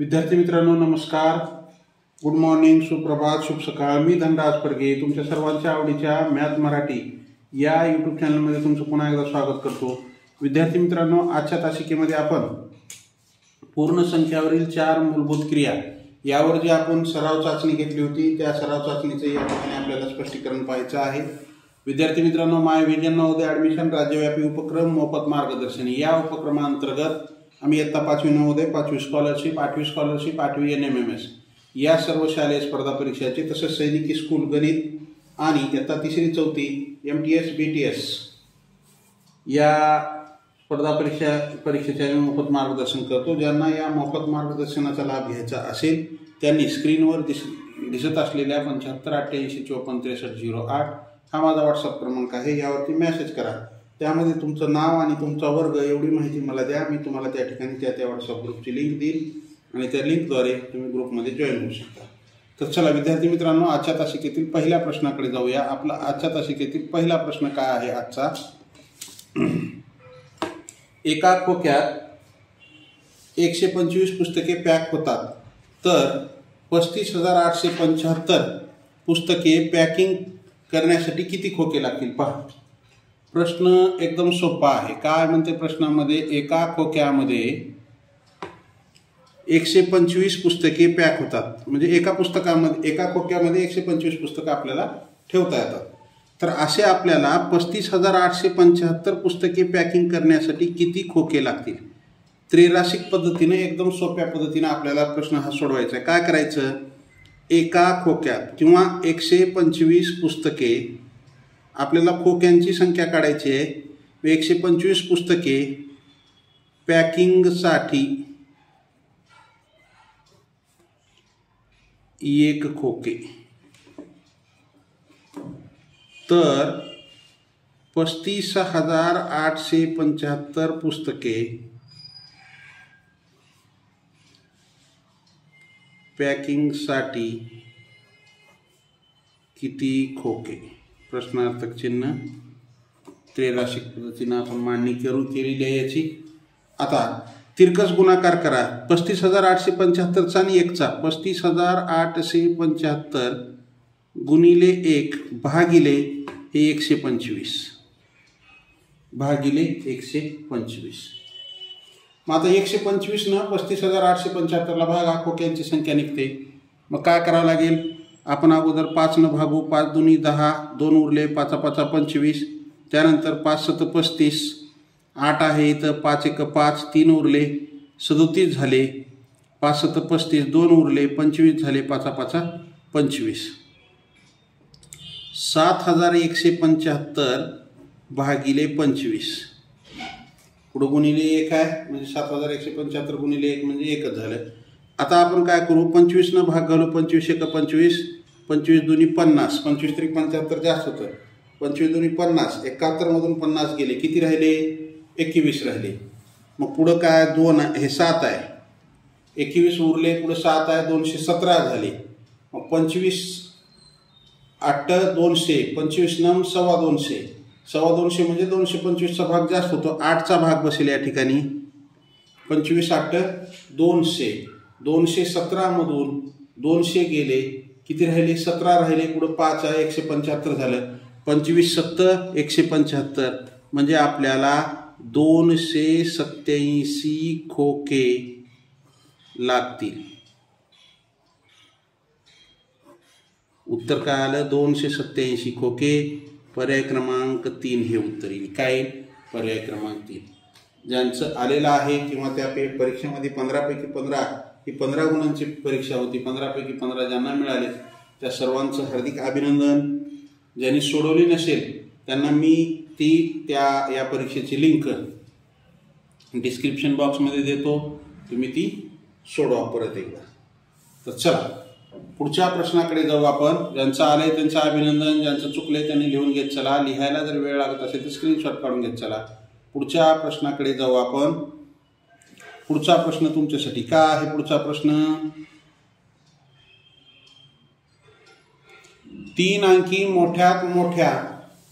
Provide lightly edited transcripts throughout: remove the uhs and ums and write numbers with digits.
विद्यार्थी मित्रांनो नमस्कार, गुड मॉर्निंग, सुप्रभात, शुभ सकाळ. मी धनराज परगे तुमच्या सर्वांच्या आवडीच्या मॅथ मराठी या यूट्यूब चॅनलमध्ये तुमचं पुन्हा एकदा स्वागत करतो. विद्यार्थी मित्रांनो, आजच्या तासिकेमध्ये आपण पूर्ण संख्यावरील 4 मूलभूत क्रिया यावर जी आपण सराव चाचणी घेतली होती त्या सराव चाचणीचे या ठिकाणी आपल्याला स्पष्टीकरण पाहायचं आहे. विद्यार्थी मित्रांनो, माय विजन नवोदय ॲडमिशन राज्यव्यापी उपक्रम मोफत मार्गदर्शन या उपक्रमांतर्गत आम्ही इयत्ता 5वी नवोदय, 5वी स्कॉलरशिप, 8वी स्कॉलरशिप, 8वी NMMS या सर्व शालेय स्पर्धा परीक्षाचे तसेच सैनिकी स्कूल गणित आणि इयत्ता 3री 4थी MTS BTS या स्पर्धा परीक्षेचे आम्ही मोफत मार्गदर्शन करतो. ज्यांना या मोफत मार्गदर्शनाचा लाभ घ्यायचा असेल त्यांनी स्क्रीनवर दिसत असलेल्या 75 88 54 63 08 हा माझा व्हॉट्सअप क्रमांक आहे. यावरती मेसेज करा. त्यामध्ये तुमचं नाव आणि तुमचा वर्ग एवढी माहिती मला द्या. मी तुम्हाला त्या ठिकाणी त्या व्हॉट्सअप ग्रुपची लिंक देईल आणि त्या लिंकद्वारे तुम्ही ग्रुपमध्ये जॉईन होऊ शकता. तर चला विद्यार्थी मित्रांनो, आजच्या तासिकेतील पहिल्या प्रश्नाकडे जाऊया. आपला आजच्या तासिकेतील पहिला प्रश्न काय आहे आजचा? एका खोक्यात 125 पुस्तके पॅक होतात तर 35,875 पुस्तके पॅकिंग करण्यासाठी किती खोके लागतील पहा. प्रश्न एकदम सोपा आहे. काय म्हणते प्रश्नामध्ये? एका खोक्यामध्ये 125 पुस्तके पॅक होतात, म्हणजे एका खोक्यामध्ये 125 पुस्तकं आपल्याला ठेवता येतात. तर असे आपल्याला 35,875 पुस्तके पॅकिंग करण्यासाठी किती खोके लागतील? त्रैराशिक पद्धतीने एकदम सोप्या पद्धतीने आपल्याला प्रश्न हा सोडवायचा आहे. काय करायचं? एका खोक्यात किंवा 125 पुस्तके, आपल्याला खोक्यांची संख्या काढायची आहे. 125 पुस्तके पॅकिंगसाठी 1 खोके, तर 35,875 पुस्तके पॅकिंगसाठी किती खोके? प्रश्नार्थक चिन्ह. त्रैराशिक पद्धतीने आपण मांडणी केलेली आहे याची. आता तिरकस गुणाकार करा 35,875चा आणि 1चा. 35,875 गुणिले 1 भागिले हे 125 भागिले 125. मग आता 125 न 35,875ला भागा, खोक्यांची संख्या निघते. मग काय करावं लागेल? आपण अगोदर 5 न भागू. 5 दुनी 10, 2 उरले, 5 5 25. त्यानंतर 5 7 35, 8 आहे इथं, 5 1 5, 3 उरले, 37 झाले. 5 7 35, 2 उरले, 25 झाले, 5 5 25. 7,175 भागिले 25. पुढं गुणिले 1 आहे, म्हणजे 7,175 गुणिले 1 म्हणजे 1च झालं. आता आपण काय करू? 25 न भाग घालू. 25 1 25, 25 दुनी 50, 25 3 75 जास्त होतं. 25 दुनी 50, 71 मधून 50 गेले, किती राहिले? 21 राहिले. मग पुढं काय? 2 हे 7 आहे, 21 उरले, पुढं 7 आहे, 217 झाले. मग 25 8 200, 25 नम 250, 250 म्हणजे 225चा भाग जास्त होतो. 8चा भाग बसेल या ठिकाणी. 25 8 200, 217 मधून 200 गेले, किती राहिले? 17 राहिले. पुढं 5 आहे, 175 झालं. 25 7 175 म्हणजे आपल्याला 287 खोके लागतील. उत्तर काय आलं? 287 खोके. पर्याय क्रमांक 3 हे उत्तर येईल. काय? पर्याय क्रमांक 3. ज्यांचं आलेलं आहे किंवा त्या परीक्षेमध्ये 15 पैकी 15 ही 15 गुणांची परीक्षा होती, 15 पैकी 15 ज्यांना मिळाले त्या सर्वांचं हार्दिक अभिनंदन. ज्यांनी सोडवली नसेल त्यांना मी या परीक्षेची लिंक डिस्क्रिप्शन बॉक्समध्ये देतो, तुम्ही ती सोडवा परत एकदा. तर चला पुढच्या प्रश्नाकडे जाऊ आपण. ज्यांचं आलंय त्यांचं अभिनंदन, ज्यांचं चुकलंय त्यांनी लिहून घेत चला. लिहायला जर वेळ लागत असेल तर स्क्रीनशॉट काढून घेत चला. पुढच्या प्रश्नाकडे जाऊ आपण. पुढचा प्रश्न तुमच्यासाठी काय आहे? पुढचा प्रश्न 3 अंकी मोठ्यात मोठ्या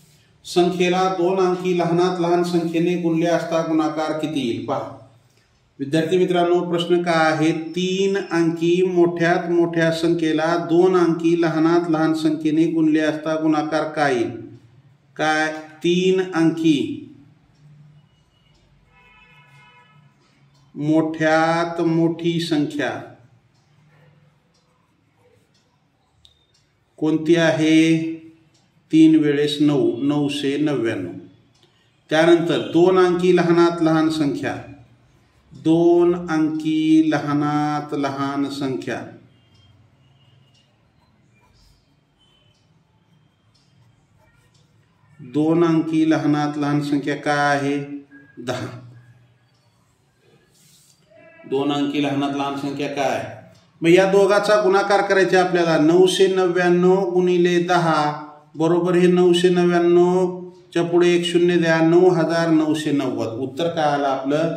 संख्येला 2 अंकी लहानात लहान संख्येने गुणले असता गुणाकार किती येईल? पहा, विद्यार्थी मित्रांनो, प्रश्न काय आहे? 3 अंकी मोठ्यात मोठ्या संख्येला 2 अंकी लहानात लहान संख्येने गुणले असता गुणाकार काय येईल? काय? 3 अंकी मोठ्यात मोठी संख्या कोणती आहे? 3 वेळेस 9, 999. त्यानंतर 2 अंकी लहानात लहान संख्या, 2 अंकी लहानात लहान संख्या, दोन अंकी लहानात लहान संख्या काय आहे? 10. 2 अंकी लहानात लहान संख्या काय? मग या दोघाचा गुणाकार करायचे आपल्याला. 999 गुणिले 10 बरोबर हे 999 च्या पुढे एक शून्य द्या, 9990. उत्तर काय आलं आपलं?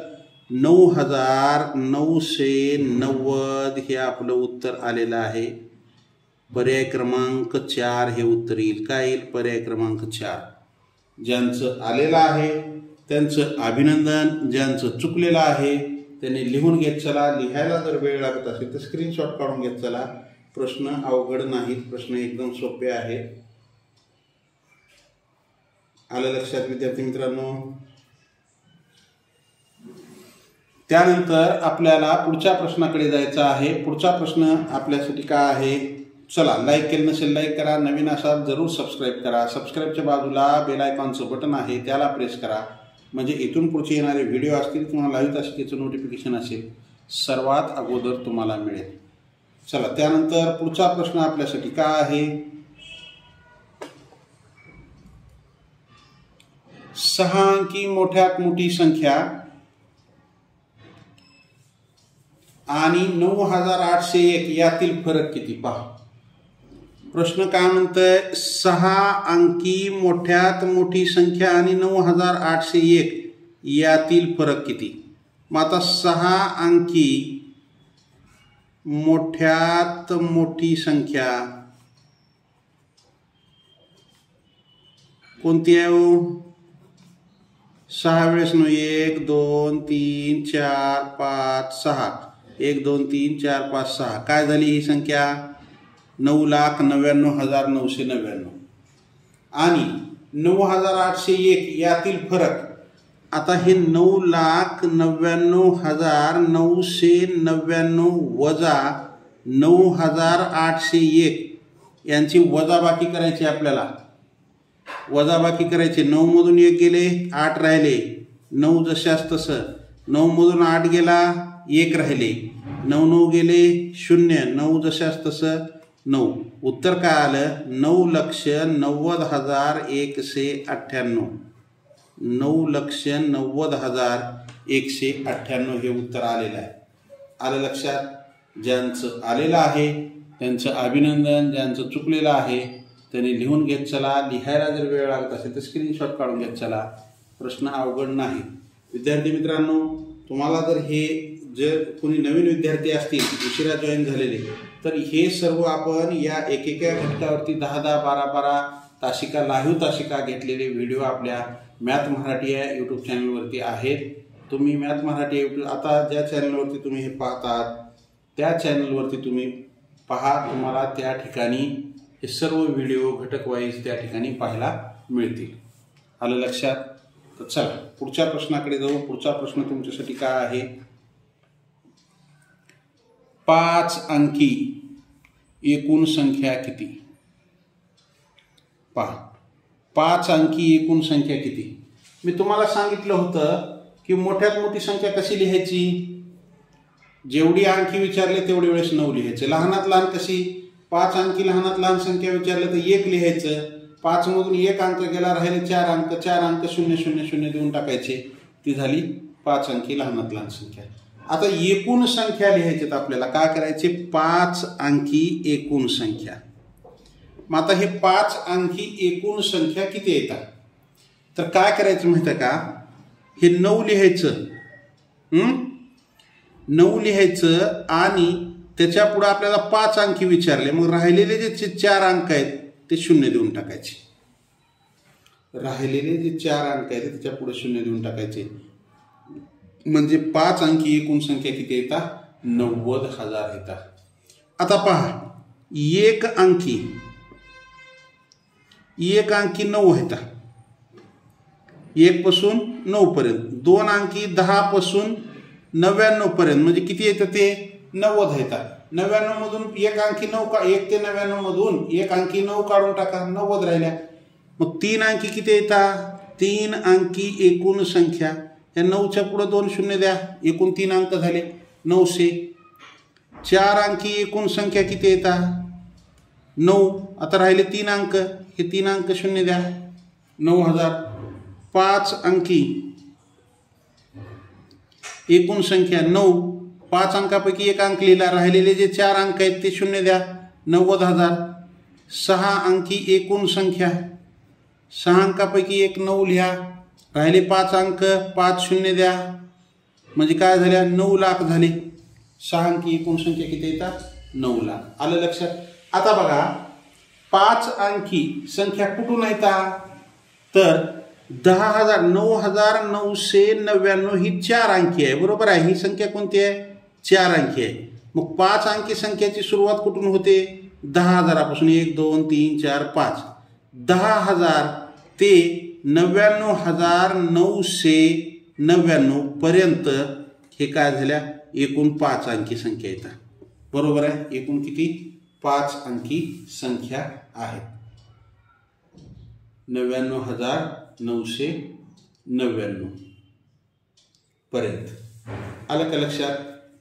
9990 हे आपलं उत्तर आलेलं आहे. पर्याय क्रमांक 4 हे उत्तर येईल. काय येईल? पर्याय क्रमांक 4. ज्यांचं आलेलं आहे त्यांचं अभिनंदन, ज्यांचं चुकलेलं आहे त्यांनी लिहून घेत चला. लिहायला जर वेळ लागत असेल तर स्क्रीनशॉट काढून घेत चला. प्रश्न अवघड नाहीत, प्रश्न एकदम सोपे आहेत. आलं लक्षात विद्यार्थी मित्रांनो? त्यानंतर आपल्याला पुढच्या प्रश्नाकडे जायचं आहे. पुढचा प्रश्न आपल्यासाठी काय आहे? चला, लाईक केलं नसेल लाईक करा, नवीन असाल जरूर सबस्क्राईब करा. सबस्क्राईबच्या बाजूला बेल आयकॉनचं बटन आहे त्याला प्रेस करा, म्हणजे इथून पुढचे येणारे व्हिडिओ असतील तुम्हाला लाईव्ह तासिकेचं नोटिफिकेशन असेल सर्वात अगोदर तुम्हाला मिळेल. चला, त्यानंतर पुढचा प्रश्न आपल्यासाठी काय आहे? 6 अंकी मोठ्यात मोठी संख्या आणि 9801 यातील फरक किती? पहा प्रश्न काय म्हणतोय. 6 अंकी मोठ्यात मोठी संख्या आणि 9801 यातील फरक किती? मग आता 6 अंकी मोठ्यात मोठी संख्या कोणती आहे? 6 वेळेस 9, 1 2 3 4 5 6, 1 2 3 4 5 6. काय झाली ही संख्या? 9,99,999. आणि 9801 यातील फरक. आता हे 9,99,999 वजा 9,801 यांची वजाबाकी करायची आपल्याला. वजाबाकी करायची. 9 मधून 1 गेले, 8 राहिले. 9 जशास तसं. 9 मधून 8 गेला, 1 राहिले. 9 9 गेले 0. 9 जशास तसं 9. उत्तर काय आलं? 9,90,198. 9,90,198 हे उत्तर आलेलं आहे. आलं लक्षात? ज्यांचं आलेलं आहे त्यांचं अभिनंदन, ज्यांचं चुकलेलं आहे त्यांनी लिहून घेत चला. लिहायला जर वेळ लागत असेल तर स्क्रीनशॉट काढून घेत चला. प्रश्न अवघड नाही. विद्यार्थी मित्रांनो, तुम्हाला जर हे जर कोणी नवीन विद्यार्थी असतील उशिरा जॉईन झालेले तर हे सर्व आपण या एकेका घटकावरती 10-10, 12-12 तासिका लाईव्ह तासिका घेतलेले व्हिडिओ आपल्या मॅथ मराठी या यूट्यूब चॅनलवरती आहेत. तुम्ही मॅथ मराठी यूट्यूब आता ज्या चॅनलवरती तुम्ही हे पाहतात त्या चॅनलवरती तुम्ही पहा. तुम्हाला त्या ठिकाणी हे सर्व व्हिडिओ घटक वाईज त्या ठिकाणी पाहायला मिळतील. आलं लक्षात? तर चला पुढच्या प्रश्नाकडे जाऊ. पुढचा प्रश्न तुमच्यासाठी काय आहे? 5 अंकी एकूण संख्या किती? पहा, 5 अंकी एकूण संख्या किती? मी तुम्हाला सांगितलं होतं की मोठ्यात मोठी संख्या कशी लिहायची? जेवढी अंकी विचारले तेवढे वेळेस 9 लिहायचे. लहानात लहान कशी? 5 अंकी लहानात लहान संख्या विचारले तर 1 लिहायचं. 5 मधून 1 अंक गेला, राहिले 4 अंक. 4 अंक 0 0 0 देऊन टाकायचे. ती झाली 5 अंकी लहानात लहान संख्या. आता एकूण संख्या लिहायचे तर आपल्याला काय करायचे? 5 अंकी एकूण संख्या. मग आता हे 5 अंकी एकूण संख्या किती येतात? तर काय करायचं माहिती आहे का? हे 9 लिहायचं. 9 लिहायचं आणि त्याच्या पुढे आपल्याला 5 अंकी विचारले. मग राहिलेले जे 4 अंक आहेत ते 0 देऊन टाकायचे. राहिलेले जे 4 अंक आहेत त्याच्या पुढे 0 देऊन टाकायचे. म्हणजे 5 अंकी एकूण संख्या किती येतात? 90,000 येतात. आता पहा, एक अंकी 9 येतात, 1 पासून 9 पर्यंत. 2 अंकी 10 पासून 99 पर्यंत, म्हणजे किती येतं ते? 90 येतात. 99 मधून एक अंकी 9 1 ते 99 मधून एक अंकी 9 काढून टाका, 90 राहिल्या. मग 3 अंकी किती येतात? 3 अंकी एकूण संख्या. या 9च्या पुढे 2 शून्य द्या, एकूण 3 अंक झाले 900. 4 अंकी एकूण संख्या किती येतात? 9. आता राहिले 3 अंक, हे 3 अंक शून्य द्या, 9000. 5 अंकी एकूण संख्या 9. 5 अंकापैकी एक अंक लिहिला, राहिलेले जे 4 अंक आहेत ते शून्य द्या, 90,000. 6 अंकी एकूण संख्या, 6 अंकापैकी एक 9 लिहा, राहिले 5 अंक, 5 शून्य द्या, म्हणजे काय झाल्या? 9 लाख झाले. 6 अंकी एकूण संख्या किती येतात? 9 लाख. आलं लक्षात? आता बघा, 5 अंकी संख्या कुठून येतात? तर 10,000 9,999 ही 4 अंकी आहे, बरोबर आहे. ही संख्या कोणती आहे? 4 अंकी आहे. मग 5 अंकी संख्याची सुरुवात कुठून होते? 10,000पासून. 1 2 3 4 5. 10,000 ते 99,999 पर्यंत हे काय झाल्या? एकूण 5 अंकी संख्या येतात, बरोबर आहे. एकूण किती? 5 अंकी संख्या आहेत. 99,999 पर्यंत. आलं का लक्षात?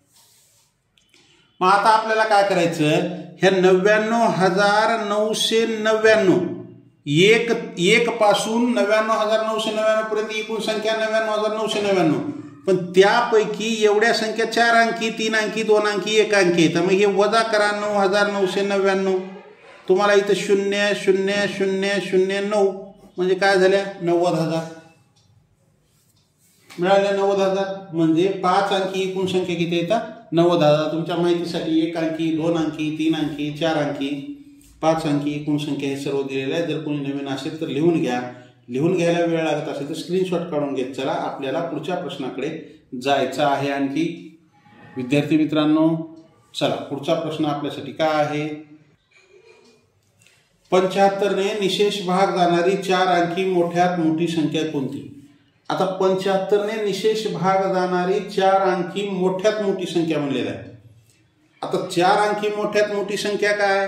मग आता आपल्याला काय करायचं? ह्या 99,999 एक पासून 99,999 पर्यंत एकूण संख्या 99,999. पण त्यापैकी एवढ्या संख्या 4 अंकी 3 अंकी 2 अंकी 1 अंकी. तर मग हे वजा करा 9,999. तुम्हाला इथं 0,0,0,0,9 म्हणजे काय झाल्या? 90,000 मिळाल्या. 90,000 म्हणजे 5 अंकी एकूण संख्या किती येतात? 90,000. तुमच्या माहितीसाठी 1 अंकी 2 अंकी 3 अंकी 4 अंकी 5 अंकी एकूण संख्या हे सर्व दिलेलं आहे. जर कोणी नवीन असेल तर लिहून घ्या. लिहून घ्यायला वेळ लागत असेल तर स्क्रीनशॉट काढून घेत चला. आपल्याला पुढच्या प्रश्नाकडे जायचं आहे. आणखी विद्यार्थी मित्रांनो, चला पुढचा प्रश्न आपल्यासाठी काय आहे? 75 ने निशेष भाग जाणारी 4 अंकी मोठ्यात मोठी संख्या कोणती? आता 75 ने निशेष भाग जाणारी 4 अंकी मोठ्यात मोठी संख्या म्हणलेला आहे. आता 4 अंकी मोठ्यात मोठी संख्या काय?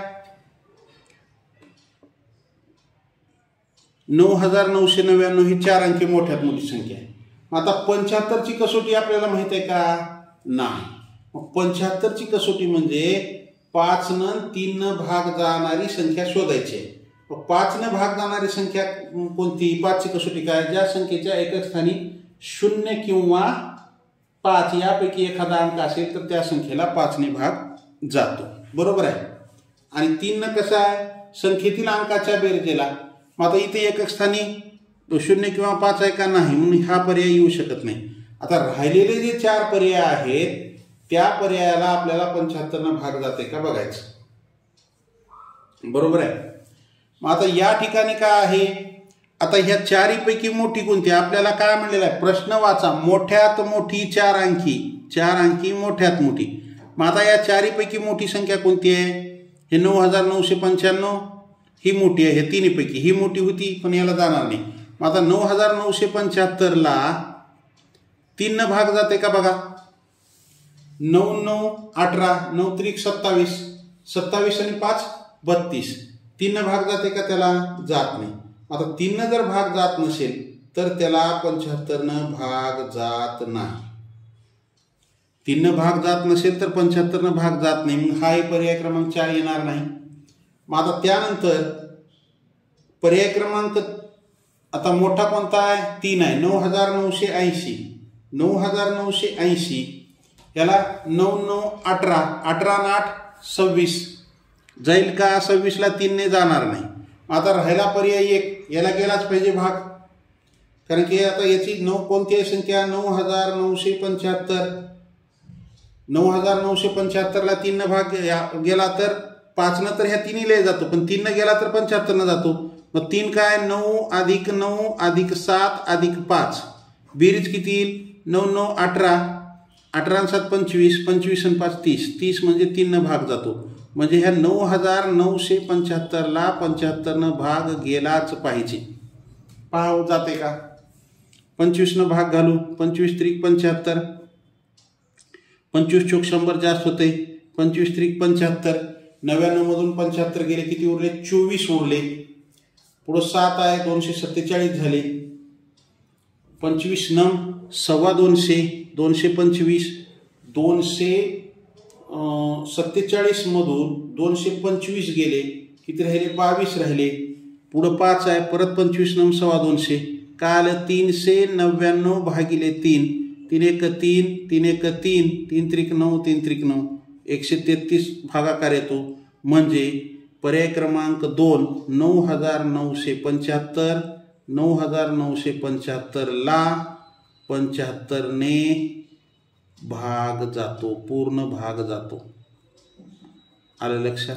9,999 ही 4 अंकी मोठ्यात मोठी संख्या आहे. आता 75 ची कसोटी आपल्याला माहित आहे का? नाही. मग 75 ची कसोटी म्हणजे 5 न 3 न भाग जाणारी संख्या शोधायची आहे. 5 न भाग जाणारी संख्या कोणती? 5 ची कसोटी काय? ज्या संख्येच्या एकक स्थानी 0 किंवा 5 यापैकी एखादा अंक असेल तर त्या संख्येला 5 ने भाग जातो, बरोबर आहे. आणि 3 न कसं आहे? संख्येतील अंकाच्या बेरजेला. मग आता इथे एकक स्थानी 0 किंवा 5 आहे का? नाही, म्हणून हा पर्याय येऊ शकत नाही. आता राहिलेले जे 4 पर्याय आहेत त्या पर्यायाला आपल्याला 75 न भाग जाते का बघायचं, बरोबर आहे. मग आता या ठिकाणी काय आहे? आता ह्या 4 पैकी मोठी कोणती? आपल्याला काय म्हणलेलं आहे? प्रश्न वाचा. मोठ्यात मोठी 4 अंकी, 4 अंकी मोठ्यात मोठी. मग आता या 4 पैकी मोठी संख्या कोणती आहे? हे 9,995 ही मोठी आहे. हे 3 पैकी ही मोठी होती पण याला जाणार नाही. मग आता 9,975 ला 3 न भाग जाते का बघा. 9 9 18, 9 त्रिक 27, 27 आणि 5 32. 3 न भाग जाते का? त्याला जात नाही. आता 3 न जर भाग जात नसेल तर त्याला 75 न भाग जात नाही. 3 न भाग जात नसेल तर 75 न भाग जात नाही. मग हा पर्याय क्रमांक 4 येणार नाही. मग आता त्यानंतर पर्याय क्रमांक आता मोठा कोणता आहे? 3 आहे. 9,980, 9,980 याला 9 9 18, 18 आणि 8 26 जाईल का? 26 ला 3 ने जाणार नाही. आता राहिला पर्याय 1, याला गेलाच पाहिजे भाग, कारण की आता याची 9 कोणती आहे संख्या? 9,975. 9,975 ला 3 न भाग गेला तर 5 न तर ह्या 3 ला जातो, पण 3 न गेला तर 75 न जातो. मग 3 काय? 9 अधिक 9 अधिक 7 अधिक 5 बेरीज किती येईल? 9 9 18, 18 आणि 7 25, 25 आणि 5 30, 30 म्हणजे 3 भाग जातो. म्हणजे ह्या 9975ला 75 भाग गेलाच पाहिजे. पहा जाते का? 25 भाग घालू. 25 त्रिक 75, 25 चोक 100 जास्त होते. 25 त्रिक 75, 99 मधून 75 गेले, किती उरले? 24 उरले. पुढं 7 आहे, 247 झाले. 25 9 225, 225, 247 मधून 225 गेले, किती राहिले? 22 राहिले. पुढं 5 आहे, परत 25 9 225, काय आलं? 399 भागिले 3, 3 1 3, 3 1 3, 3 त्रिक 9, 3 त्रिक 9, 133 भागाकार येतो. म्हणजे पर्याय क्रमांक 2 9975, 9975ला 75 ने भाग जातो, पूर्ण भाग जातो. आलं लक्षात?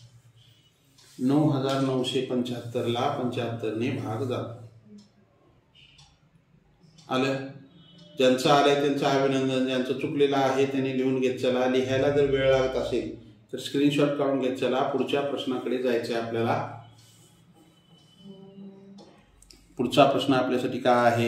9975ला 75 ने भाग जातो. आलं? ज्यांचं आलंय त्यांचं अभिनंदन. ज्यांचं चुकलेलं आहे त्यांनी लिहून घेत चला. लिहायला जर वेळ लागत असेल तर स्क्रीनशॉट काढून घेत चला. पुढच्या प्रश्नाकडे जायचं आहे आपल्याला. पुढचा प्रश्न आपल्यासाठी काय आहे?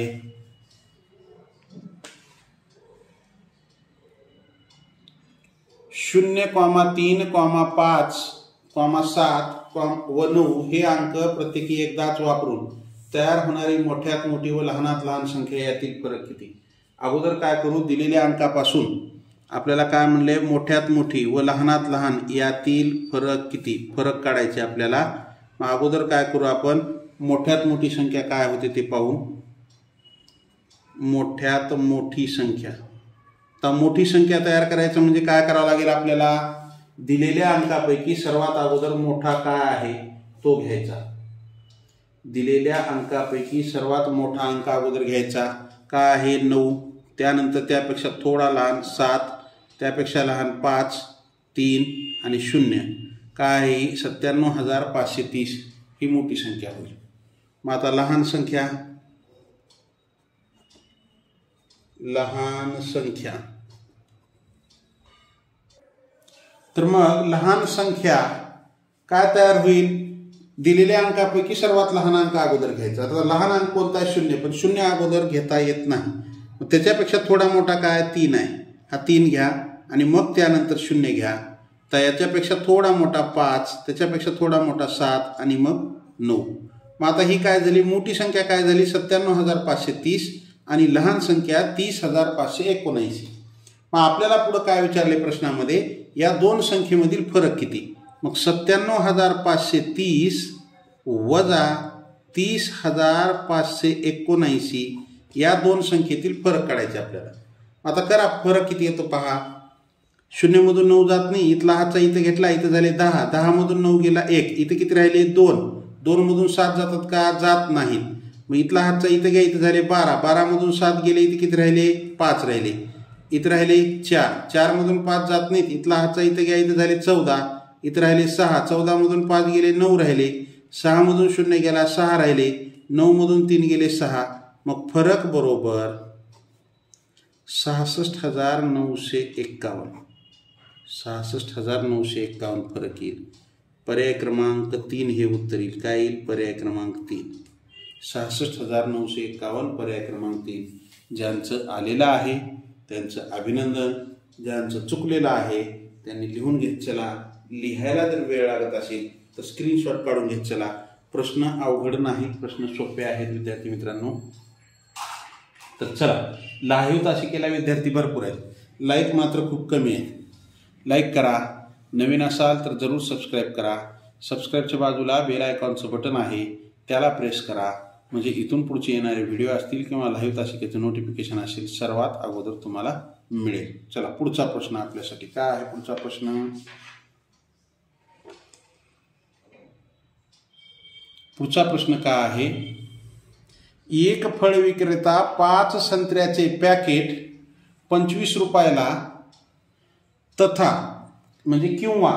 0,3, 5, 7 व 9 हे अंक प्रत्येकी एकदाच वापरून तयार होणारी मोठ्यात मोठी व लहानात लहान संख्या यातील फरक किती? अगोदर काय करू? दिलेल्या अंकापासून आपल्याला काय म्हणले? मोठ्यात मोठी व लहानात लहान यातील फरक किती? फरक काढायचे आपल्याला. मग अगोदर काय करू आपण? मोठ्यात मोठी संख्या काय होते ते पाहू. मोठ्यात मोठी संख्या. तर मोठी संख्या तयार करायचं म्हणजे काय करावं लागेल आपल्याला? दिलेल्या अंकापैकी सर्वात अगोदर मोठा काय आहे तो घ्यायचा. दिलेल्या अंकापैकी सर्वात मोठा अंक अगोदर घ्यायचा. काय आहे? 9. त्यानंतर त्यापेक्षा थोडा लहान 7, त्यापेक्षा लहान 5, 3 आणि 0. काय आहे? 97,530 ही मोठी संख्या होईल. मग आता लहान संख्या. लहान संख्या. तर मग लहान संख्या काय तयार होईल? दिलेल्या अंकापैकी सर्वात लहान अंक अगोदर घ्यायचा. आता लहान अंक कोणता आहे? 0. पण 0 अगोदर घेता येत नाही. मग त्याच्यापेक्षा थोडा मोठा काय? 3 आहे. हा 3 घ्या आणि मग त्यानंतर 0 घ्या. तर याच्यापेक्षा थोडा मोठा 5, त्याच्यापेक्षा थोडा मोठा 7 आणि मग 9. मग आता ही काय झाली? मोठी संख्या काय झाली? 97,530 आणि लहान संख्या 30,579. मग आपल्याला पुढे काय विचारले प्रश्नामध्ये? या दोन संख्येमधील फरक किती? मग 97,530 वजा 30,579 या दोन संख्येतील फरक काढायचे आपल्याला. आता करा. फरक किती येतो पहा. 0 मधून 9 जात नाही. इथला हातचा इथं घेतला, इथं झाले 10. 10 मधून 9 गेला 1. इथं किती राहिले? 2. 2 मधून 7 जातात का? जात नाहीत. मग इथला हातचा इथं घ्या, इथं झाले 12. 12 मधून 7 गेले, इथे किती राहिले? 5 राहिले. इथं राहिले 4. 4 मधून 5 जात नाहीत. इथला हातचा इथं घ्या, इथं झाले 14. इथं राहिले 6. 14 मधून 5 गेले, 9 राहिले. 6 मधून 0 गेला, 6 राहिले. 9 मधून 3 गेले, 6. मग फरक बरोबर 66,951. 66,951 फरक येईल. पर्याय क्रमांक 3 हे उत्तर येईल. काय येईल? पर्याय क्रमांक 3. 66,951 पर्याय क्रमांक 3. ज्यांचं आलेलं आहे त्यांचं अभिनंदन. ज्यांचं चुकलेलं आहे त्यांनी लिहून घेत चला. लिहायला जर वेळ लागत असेल तर स्क्रीनशॉट काढून घेत चला. प्रश्न अवघड नाही, प्रश्न सोपे आहेत विद्यार्थी मित्रांनो. तर चला, लाईव्ह तास केला विद्यार्थी भरपूर आहेत, लाईक मात्र खूप कमी आहे. लाईक करा. नवीन असाल तर जरूर सबस्क्राईब करा. सबस्क्राईबच्या बाजूला बेल आयकॉनचं बटन आहे, त्याला प्रेस करा. म्हणजे इथून पुढचे येणारे व्हिडिओ असतील किंवा लाईव्ह तासिकेचं नोटिफिकेशन असेल सर्वात अगोदर तुम्हाला मिळेल. चला, पुढचा प्रश्न आपल्यासाठी काय आहे? पुढचा प्रश्न काय आहे? एक फळ विक्रेता 5 संत्र्याचे पॅकेट 25 रुपयाला तथा म्हणजे किंवा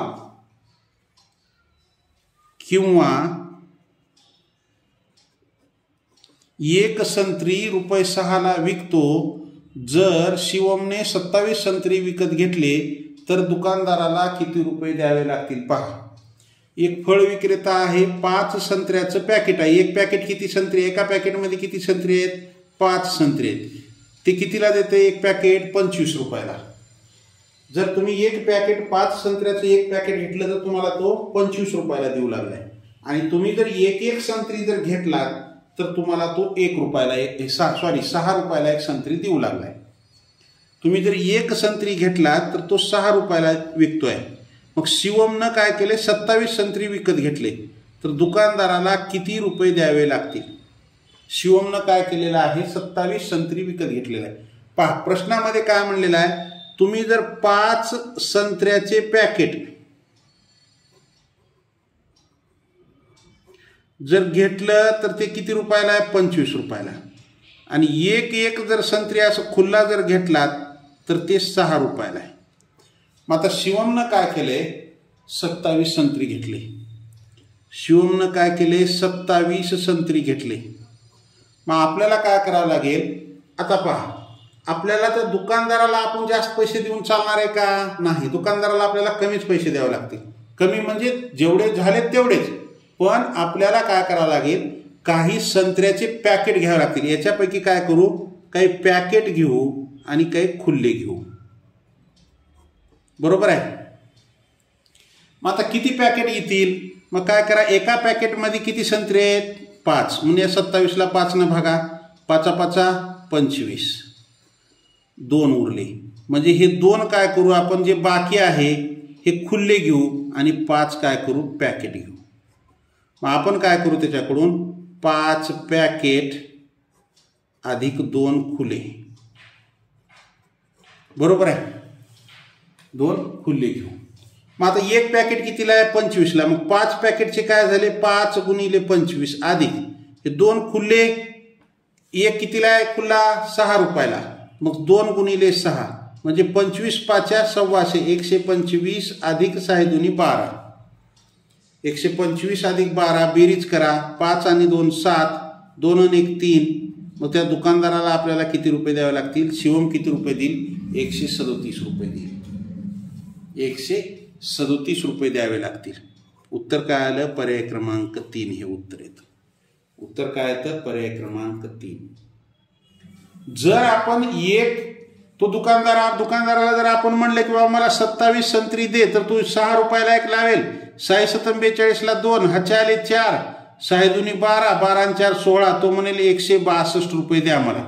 एक संत्री ₹6 विकतो जर शिवमने 27 संत्री विकत घेतले तर दुकानदाराला किती रुपये द्यावे लागतील पहा. एक फळ विक्रेता आहे, 5 संत्र्याचं पॅकेट आहे. एक पॅकेट किती संत्री, एका पॅकेटमध्ये किती संत्री आहेत, 5 संत्री आहेत. ते कितीला देते, एक पॅकेट 25 रुपयाला. जर तुम्ही एक पॅकेट 5 संत्र्याचं एक पॅकेट घेतलं तर तुम्हाला तो 25 रुपयाला देऊ लागलाय. आणि तुम्ही जर एक संत्री जर घेतला तर तुम्हाला तो 1 रुपयाला 6 रुपयाला एक संत्री देऊ लागलाय. तुम्ही जर एक संत्री घेतला तर तो 6 रुपयाला विकतोय. मग शिवमनं काय केले, 27 संत्री विकत घेतले तर दुकानदाराला किती रुपये द्यावे लागतील. शिवमनं काय केलेलं आहे, 27 संत्री विकत घेतलेलं आहे. पहा प्रश्नामध्ये काय म्हणलेलं आहे, तुम्ही जर 5 संत्र्याचे पॅकेट जर घेतलं तर ते किती रुपयाला आहे, 25 रुपयाला. आणि एक जर संत्री असं खुल्ला जर घेतला तर ते 6 रुपयाला आहे. मग आता शिवमनं काय केले, 27 संत्री घेतले. शिवमनं काय केले, 27 संत्री घेतले. मग आपल्याला काय करावं लागेल, आता पहा आपल्याला तर दुकानदाराला आपण जास्त पैसे देऊन चालणार आहे का, नाही. दुकानदाराला आपल्याला कमीच पैसे द्यावे लागतील. कमी म्हणजे जेवढे झाले तेवढेच. पण आपल्याला काय करावं लागेल, काही संत्र्याचे पॅकेट घ्यावे लागतील. याच्यापैकी काय करू, काही पॅकेट घेऊ आणि काही खुल्ले घेऊ. बरोबर आहे. मग आता किती पॅकेट येतील, मग काय करा, एका पॅकेटमध्ये किती संत्रे आहेत, 5. म्हणजे 27ला 5 न भागा, 5 5 25, 2 उरले. म्हणजे हे 2 काय करू आपण, जे बाकी आहे हे खुल्ले घेऊ आणि 5 काय करू, पॅकेट घेऊ. मग आपण काय करू, त्याच्याकडून 5 पॅकेट अधिक 2 खुले. बरोबर आहे, 2 खुले घेऊ. मग आता एक पॅकेट कितीला आहे, 25ला. मग 5 पॅकेटचे काय झाले, 5 गुणिले 25 अधिक हे 2 खुले. एक कितीला आहे खुल्ला, 6 रुपयाला. मग 2 गुणिले 6 म्हणजे 25 5 125, 125 अधिक 6 दुनी 12, 125 अधिक 12 बेरीज करा, 5 आणि 2 7, 2 आणि 1 3. मग त्या दुकानदाराला आपल्याला किती रुपये द्यावे लागतील, शिवम किती रुपये देईल, 137 रुपये देईल. 137 रुपये द्यावे लागतील. उत्तर काय आलं, पर्याय क्रमांक 3 हे उत्तर येतं. उत्तर काय येतं, पर्याय क्रमांक 3. जर आपण तो दुकानदाराला जर आपण म्हणलं की बाबा मला 27 संत्री दे, तर तू 6 रुपयाला एक लावेल. 6 7 42ला 2, हाचे आले 4, 6 दुनी 12, 12 आणि 4 16. तो म्हणेल 162 रुपये द्या मला,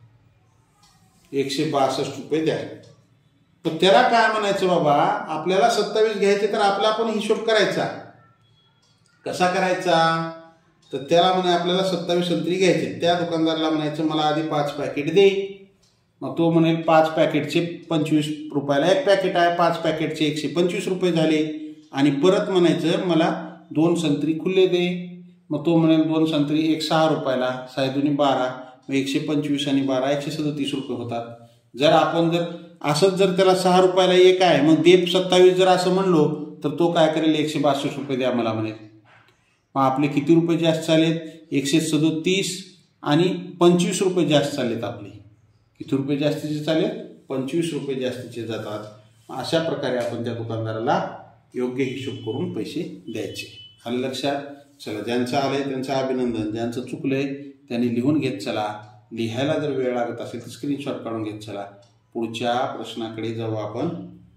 162 रुपये द्या. तर त्याला काय म्हणायचं, बाबा आपल्याला 27 घ्यायचे तर आपला आपण हिशोब करायचा. कसा करायचा, तर त्याला म्हणे आपल्याला 27 संत्री घ्यायचे. त्या दुकानदाराला म्हणायचं मला आधी 5 पॅकेट दे. मग तो म्हणेल 5 पॅकेटचे 25 रुपयाला एक पॅकेट आहे, 5 पॅकेटचे 125 रुपये झाले. आणि परत म्हणायचं मला 2 संत्री खुले दे. मग तो म्हणेल 2 संत्री 6 रुपयाला, 6 दुनी 12, मग 125 आणि 12 137 रुपये होतात. जर आपण असंच जर त्याला 6 रुपयाला एक आहे, मग दे 27 जर असं म्हणलो तर तो काय करेल, 162 रुपये द्या मला म्हणेल. मग आपले किती रुपये जास्त चालेत, 137 आणि 25 रुपये जास्त चालेत. आपले किती रुपये जास्तीचे चालेत, 25 रुपये जास्तीचे जातात. अशा प्रकारे आपण त्या दुकानदाराला योग्य हिशोब करून पैसे द्यायचे. आलं लक्षात. चला, ज्यांचं आलंय त्यांचं अभिनंदन, ज्यांचं चुकलंय त्यांनी लिहून घेत चला. लिहायला जर वेळ लागत असेल तर स्क्रीनशॉट काढून घेत चला. पुढच्या प्रश्नाकडे जाऊ आपण.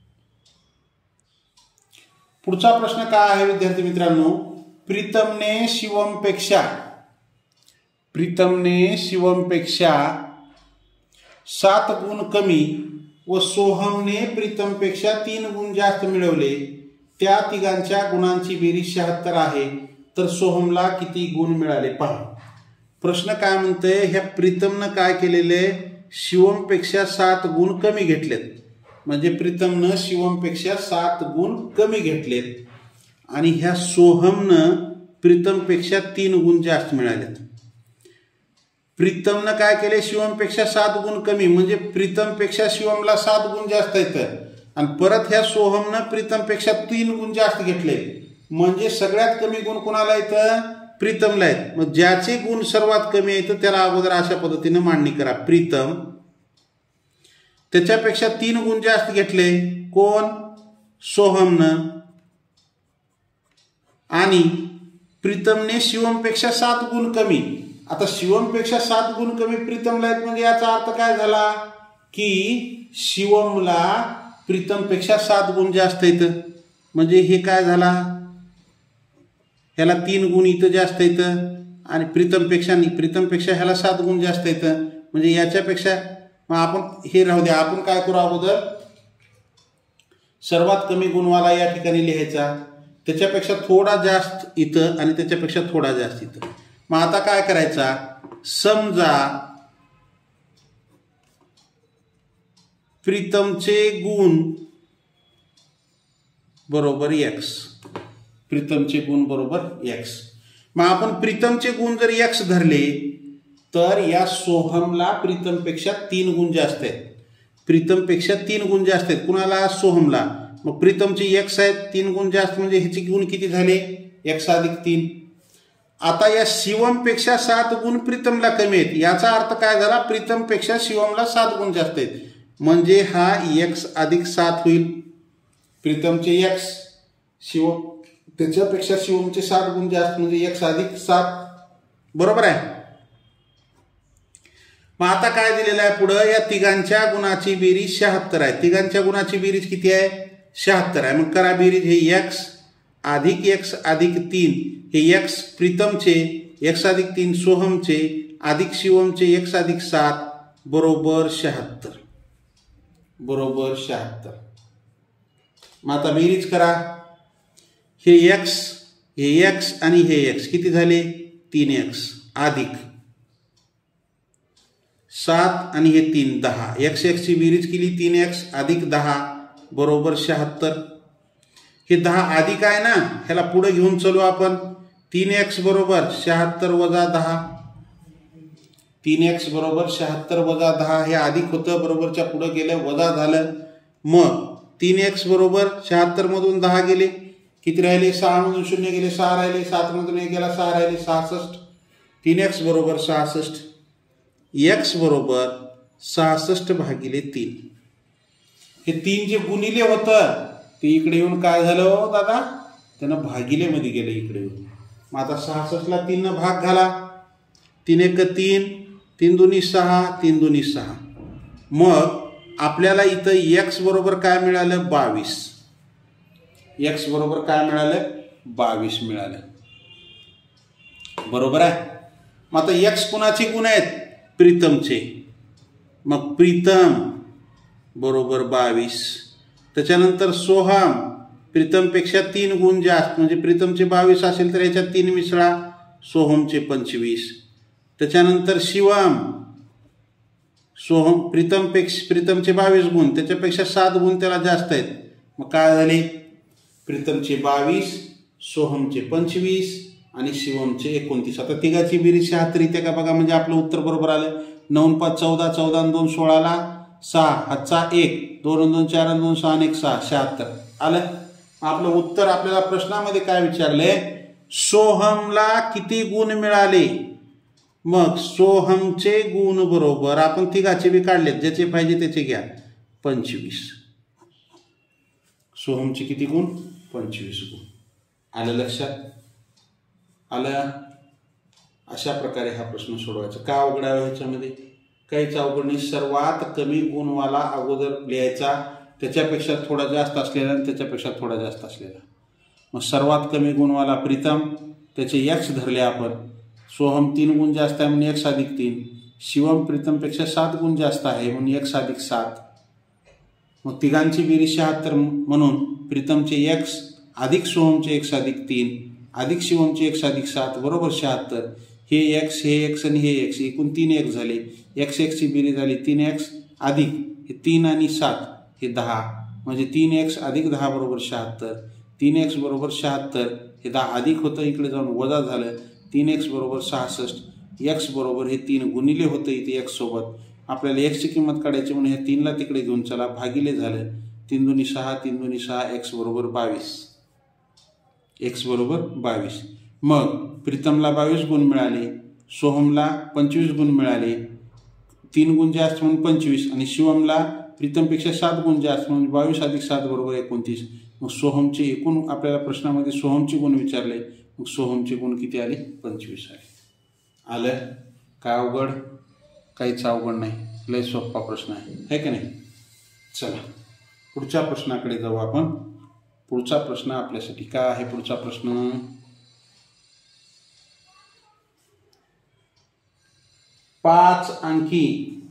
पुढचा प्रश्न काय आहे विद्यार्थी मित्रांनो, प्रीतमने शिवमपेक्षा 7 गुण कमी व सोहमने प्रीतमपेक्षा 3 गुण जास्त मिळवले. त्या तिघांच्या गुणांची बेरीज 76 आहे, तर सोहमला किती गुण मिळाले पहा. प्रश्न काय म्हणतोय, ह्या प्रीतमनं काय केलेले, शिवमपेक्षा 7 गुण कमी घेतलेत. म्हणजे प्रीतमनं शिवमपेक्षा 7 गुण कमी घेतलेत आणि ह्या सोहमनं प्रीतमपेक्षा 3 गुण जास्त मिळालेत. प्रीतमनं काय केले, शिवमपेक्षा 7 गुण कमी, म्हणजे प्रीतमपेक्षा शिवमला 7 गुण जास्त येतं. आणि परत ह्या सोहमनं प्रीतमपेक्षा 3 गुण जास्त घेतले, म्हणजे सगळ्यात कमी गुण कोणाला येतं, प्रीतमला आहेत. मग ज्याचे गुण सर्वात कमी येतं त्याला अगोदर अशा पद्धतीने मांडणी करा. प्रीतम त्याच्यापेक्षा 3 गुण जास्त घेतले कोण? सोहमनं. आणि प्रीतमने शिवमपेक्षा 7 गुण कमी. आता शिवमपेक्षा 7 गुण कमी प्रीतमला आहेत म्हणजे याचा अर्थ काय झाला की शिवमला प्रीतमपेक्षा 7 गुण जास्त आहेत. म्हणजे हे काय झाला, ह्याला 3 गुण इथं जास्त आहेत आणि प्रीतमपेक्षा ह्याला 7 गुण जास्त आहेत. म्हणजे याच्यापेक्षा मग आपण हे राहू द्या, आपण काय करू अगोदर सर्वात कमी गुणवाला या ठिकाणी लिहायचा, त्याच्यापेक्षा थोडा जास्त इथं आणि त्याच्यापेक्षा थोडा जास्त इथं. मग आता काय करायचा, समजा प्रीतमचे गुण बरोबर x, प्रीतमचे गुण बरोबर x. मग आपण प्रीतमचे गुण जर x धरले तर या सोहमला प्रीतमपेक्षा 3 गुण जास्त आहेत. प्रीतमपेक्षा 3 गुण जास्त आहेत कुणाला? सोहमला. मग प्रीतमचे x आहेत 3 गुण जास्त म्हणजे ह्याचे गुण किती झाले? x अधिक 3. आता या शिवमपेक्षा 7 गुण प्रीतमला कमी आहेत. याचा अर्थ काय झाला, प्रीतमपेक्षा शिवमला 7 गुण जास्त आहेत. म्हणजे हा x अधिक 7 होईल. प्रीतमचे x, शिवम त्याच्यापेक्षा शिवमचे 7 गुण जास्त म्हणजे x अधिक 7. बरोबर आहे. मग आता काय दिलेलं आहे पुढं, या तिघांच्या गुणाची बेरीज 76 आहे. तिघांच्या गुणाची बेरीज किती आहे? 76 आहे. मग करा बेरीज. हे x अधिक 3 हे x प्रीतमचे, x अधिक 3 सोहमचे अधिक शिवमचे x अधिक 7 बरोबर 76. बरोबर 76. मग आता बेरीज करा. हे x आणि हे x किती झाले? 3x अधिक 7 आणि हे 3 10. x ची बेरीज केली 3x अधिक 10 बरोबर 76. हे 10 अधिक आहे ना, ह्याला पुढे घेऊन चलू आपण. 3x बरोबर 76 वजा 10. 3x बरोबर 76 वजा 10 हे अधिक होतं, बरोबरच्या पुढे गेलं वजा झालं. मग 3x बरोबर 76 मधून 10 गेले, किती राहिले? 6 मधून 0 गेले 6 राहिले, 7 मधून 1 गेला 6 राहिले 66. 3x बरोबर 66. x बरोबर 66 भागिले 3. हे 3 जे गुणिले होतं ते इकडे येऊन काय झालं हो दादा, त्यानं भागिले मध्ये गेलं इकडे येऊन. मग आता 66 ला 3 न भाग घाला. 3 एक 3, 3 दुनी 6, 3 दुनी 6. मग आपल्याला इथं x बरोबर काय मिळालं? 22. x बरोबर काय मिळालं? 22 मिळालं. बरोबर आहे. मग आता x कुणाचे गुण आहेत? प्रीतमचे. मग प्रीतम बरोबर 22. त्याच्यानंतर सोहम प्रीतमपेक्षा 3 गुण जास्त म्हणजे प्रीतमचे 22 असेल तर याच्यात 3 मिसळा, सोहमचे 25. त्याच्यानंतर शिवम, सोहम प्रीतमचे 22 गुण त्याच्यापेक्षा 7 गुण त्याला जास्त आहेत. मग काय झाले? प्रीतमचे 22, सोहमचे 25 आणि शिवमचे 29. आता तिघाची बेरीज 76 येते का बघा, म्हणजे आपलं उत्तर बरोबर आलं. 9 5 14, 14 2 16, 6 हातचा 1, 2 2 4 2 6 1 6 76 आलं. आपलं उत्तर आपल्याला प्रश्नामध्ये काय विचारलंय, सोहमला किती गुण मिळाले. मग सोहमचे गुण बरोबर आपण तिघाचे बी काढलेत, ज्याचे पाहिजे त्याचे घ्या, 25. सोहमचे किती गुण? 25 गुण. आलं लक्षात? आलं. अशा प्रकारे हा प्रश्न सोडवायचा. का अवघड आहे ह्याच्यामध्ये? काहीच अवघड नाही. सर्वात कमी गुणवाला अगोदर लिहायचा, त्याच्यापेक्षा थोडा जास्त असलेला आणि त्याच्यापेक्षा थोडा जास्त असलेला. मग सर्वात कमी गुणवाला प्रीतम, त्याचे x धरले आपण. सोहम 3 गुण जास्त आहे म्हणून x अधिक 3. शिवम प्रीतमपेक्षा 7 गुण जास्त आहे म्हणून x अधिक 7. मग तिघांची बेरीज 76 म्हणून प्रीतमचे x अधिक सोहमचे x अधिक 3 अधिक शिवमचे x अधिक 7 बरोबर 76. हे x हे x आणि हे x एकूण 3 x झाले. x ची बेरीज झाली 3x अधिक हे 3 आणि 7 हे 10 म्हणजे 3x अधिक 10 बरोबर 76. 3x बरोबर 76 हे 10 अधिक होतं, इकडे जाऊन वजा झालं. 3x बरोबर 66. x बरोबर हे 3 गुणिले होतं इथे x सोबत. आपल्याला x ची किंमत काढायची म्हणून ह्या 3 ला तिकडे घेऊन चला, भागिले झालं. 3 दुनी 6, 3 दुनी 6, x बरोबर 22. x बरोबर 22. मग प्रीतमला 22 गुण मिळाले, सोहमला 25 गुण मिळाले. 3 गुण जास्त म्हणून 25 आणि शिवमला प्रीतमपेक्षा 7 गुण जास्त म्हणजे 22 अधिक 7 बरोबर 29. मग सोहमचे एकूण आपल्याला प्रश्नामध्ये सोहमचे गुण विचारले, मग सोहमचे गुण किती आले? 25 आले. आलं काय अवघड? काहीच अवघड नाही, लय सोपा प्रश्न आहे का नाही? चला पुढच्या प्रश्नाकडे जाऊ आपण. पुढचा प्रश्न आपल्यासाठी काय आहे? पुढचा प्रश्न 5 अंकी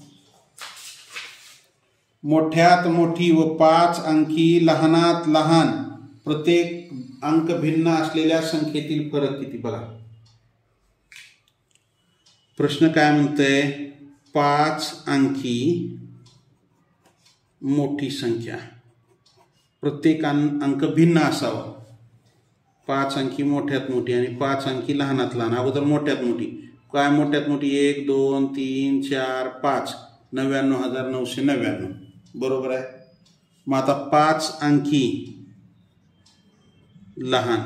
मोठ्यात मोठी व 5 अंकी लहानात लहान प्रत्येक अंक भिन्न असलेल्या संख्येतील फरक किती? बघा प्रश्न काय म्हणतंय. 5 अंकी मोठी संख्या, प्रत्येक अंक भिन्न असावा. 5 अंकी मोठ्यात मोठी आणि 5 अंकी लहानात लहान. अगोदर मोठ्यात मोठी काय? मोठ्यात मोठी 1 2 3 4 5 99,999 बरोबर आहे. मग आता 5 अंकी लहान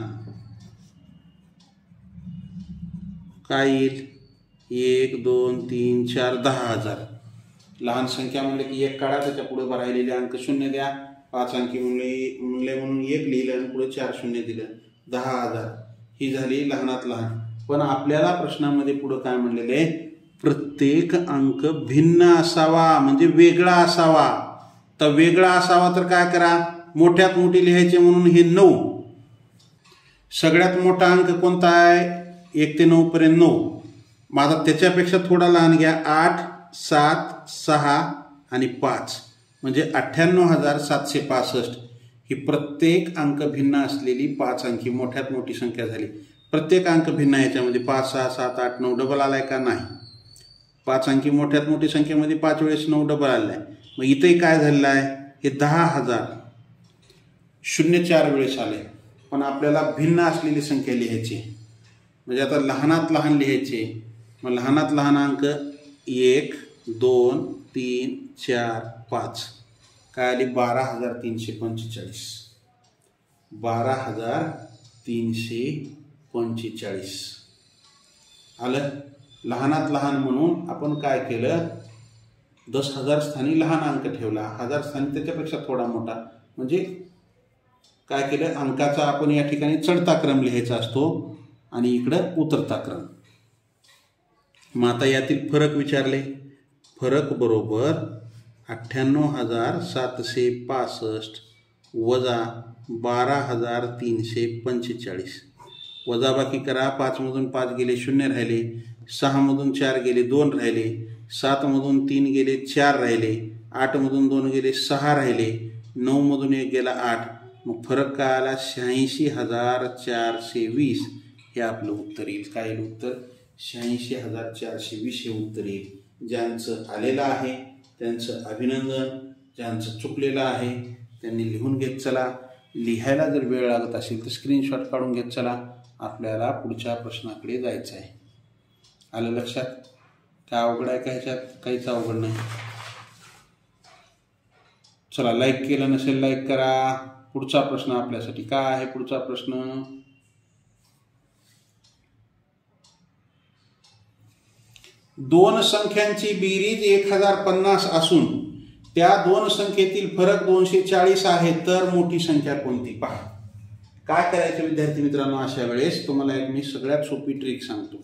काय येईल? 1 2 3 4 10,000. लहान संख्या म्हणले की 1 काढा, त्याच्या पुढे राहिलेले अंक शून्य द्या. 5 अंकी म्हणले म्हणून 1 लिहिलं आणि पुढे 4 शून्य दिलं, 10,000. ही झाली लहानात लहान. पण आपल्याला प्रश्नामध्ये पुढे काय म्हणलेले? प्रत्येक अंक भिन्न असावा म्हणजे वेगळा असावा. तर वेगळा असावा तर काय करा? मोठ्यात मोठी लिहायचे म्हणून हे 9. सगळ्यात मोठा अंक कोणता आहे? 1 ते 9 पर्यंत 9. माझा त्याच्यापेक्षा थोडा लहान घ्या, 8 7 6 आणि 5 म्हणजे 98,765. ही प्रत्येक अंक भिन्न असलेली 5 अंकी मोठ्यात मोठी संख्या झाली. प्रत्येक अंक भिन्न याच्यामध्ये 5 6 7 8 9 डबल आलाय का? नाही. 5 अंकी मोठ्यात मोठी संख्येमध्ये 5 वेळेस 9 डबल आलाय. मग इथेही काय झालेलं आहे? हे 10,000 शून्य 4 वेळेस आले. पण आपल्याला भिन्न असलेली संख्या लिहायची म्हणजे आता लहानात लहान लिहायचे. मग लहानात लहान अंक 1 2 3 4 5 काय आली? 12,345. 12,345 आलं. लहानात लहान म्हणून आपण काय केलं? 10,000 स्थानी लहान अंक ठेवला, 1000 स्थानी त्याच्यापेक्षा थोडा मोठा. म्हणजे काय केलं? अंकाचा आपण या ठिकाणी चढता क्रम लिहायचा असतो आणि इकडं उतरता क्रम. मग आता यातील फरक विचारले. फरक बरोबर 98,765 वजा 12,345. वजाबाकी करा. 5 मधून 5 गेले 0 राहिले, 6 मधून 4 गेले 2 राहिले, 7 मधून 3 गेले 4 राहिले, 8 मधून 2 गेले 6 राहिले, 9 मधून 1 गेला 8. मग फरक काय आला? 86,420 हे आपलं उत्तर येईल. काय येईल उत्तर? 86,420 हे उत्तर येईल. ज्यांचं आलेलं आहे त्यांचं अभिनंदन, ज्यांचं चुकलेलं आहे त्यांनी लिहून घेत चला. लिहायला जर वेळ लागत असेल तर स्क्रीनशॉट काढून घेत चला. आपल्याला पुढच्या प्रश्नाकडे जायचं आहे. आलं लक्षात? काय अवघड आहे का ह्याच्यात? काहीच अवघड नाही. चला लाईक केलं नसेल लाईक करा. पुढचा प्रश्न आपल्यासाठी काय आहे? पुढचा प्रश्न 2 संख्यांची बेरीज 1050 असून त्या 2 संख्येतील फरक 240 आहे तर मोठी संख्या कोणती? पहा काय करायचं विद्यार्थी मित्रांनो. अशा वेळेस तुम्हाला एक मी सगळ्यात सोपी ट्रिक सांगतो.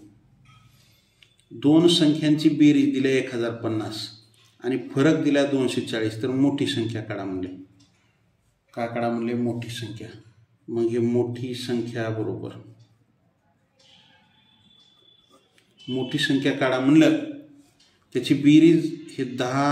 2 संख्यांची बेरीज दिली 1050 आणि फरक दिला 240 तर मोठी संख्या काढा म्हणले. काय काढा म्हणले? मोठी संख्या. मग हे मोठी संख्या बरोबर मोठी संख्या काढा म्हणलं त्याची बेरीज हे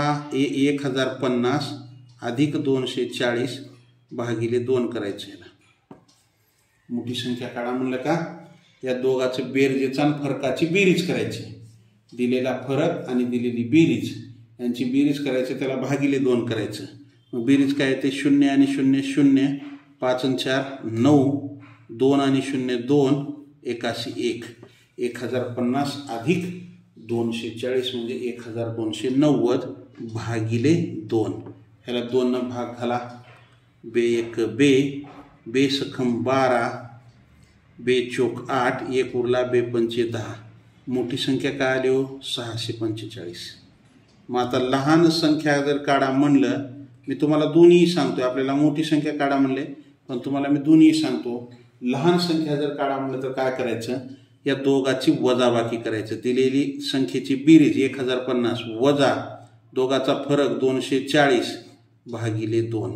1050 अधिक 240 भागिले 2 करायचं. याला मोठी संख्या काढा म्हणलं का? या दोघांचं बेरजेचा आणि फरकाची बेरीज करायची. दिलेला फरक आणि दिलेली बेरीज यांची बेरीज करायची, त्याला भागिले 2 करायचं. मग बेरीज काय येते? 0 आणि 0 0, 5 आणि 4 9, 2 आणि 0 2, 81 1050 अधिक 240 म्हणजे 1290 भागिले 2. ह्याला 2 न भाग घाला. बे 1 बे, बे सखम 12, बे चोक 8, 1 उरला, बे पंचे 10. मोठी संख्या काय आली हो? 645. मग आता लहान संख्या जर काढा म्हणलं मी तुम्हाला दोन्ही सांगतोय. आपल्याला मोठी संख्या काढा म्हणले पण तुम्हाला मी दोन्ही सांगतो. लहान संख्या जर काढा म्हणलं तर काय करायचं, या दोघाची वजाबाकी करायचं. दिलेली संख्येची बेरीज 1050 वजा दोघाचा फरक 240 भागिले 2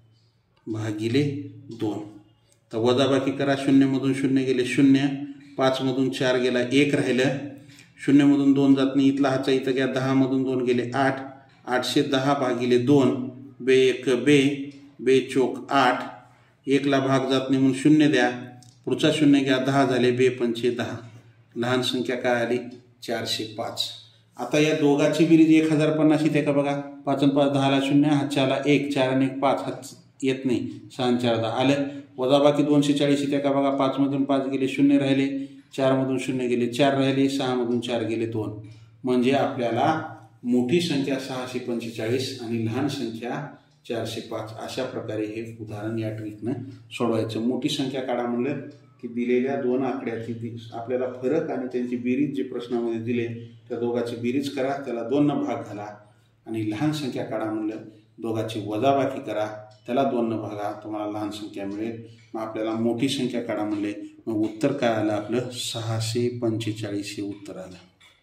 तर वजाबाकी करा. 0 मधून 0 गेले 0, 5 मधून 4 गेला 1 राहिलं, 0 मधून 2 जात नाही, इथला हाचा इथं घ्या, 10 मधून 2 गेले 8, 810 भागिले 2, बे 1 बे चोक 8, 1 ला भाग जात नाही म्हणून 0 द्या, पुढचा 0 घ्या, 10 झाले, बे पंचे 10. लहान संख्या काय आली 405. आता या दोघाची बेरीज 1050 येते का बघा. 5 आणि 5 10 ला 0, हातच्या आला 1, 4 आणि 1 5, हात येत नाही, 6 आणि 4 10 आलं. वजाबाकी 240 येते का बघा. 5 मधून 5 गेले 0 राहिले, 4 मधून 0 गेले 4 राहिले, 6 मधून 4 गेले 2. म्हणजे आपल्याला मोठी संख्या 645 आणि लहान संख्या 405 अशा प्रकारे हे उदाहरण या ट्रिकनं सोडवायचं. मोठी संख्या काढा म्हणलं की दिलेल्या दोन आकड्याची आपल्याला फरक आणि त्यांची बेरीज जे प्रश्नामध्ये दिले त्या दोघाची बेरीज करा, त्याला 2 न भाग घाला. आणि लहान संख्या काढा म्हणलं दोघाची वजाबाकी करा, त्याला 2 न भागा, तुम्हाला लहान संख्या मिळेल. मग आपल्याला मोठी संख्या काढा म्हणले, मग उत्तर काय आलं आपलं 645 हे उत्तर आलं.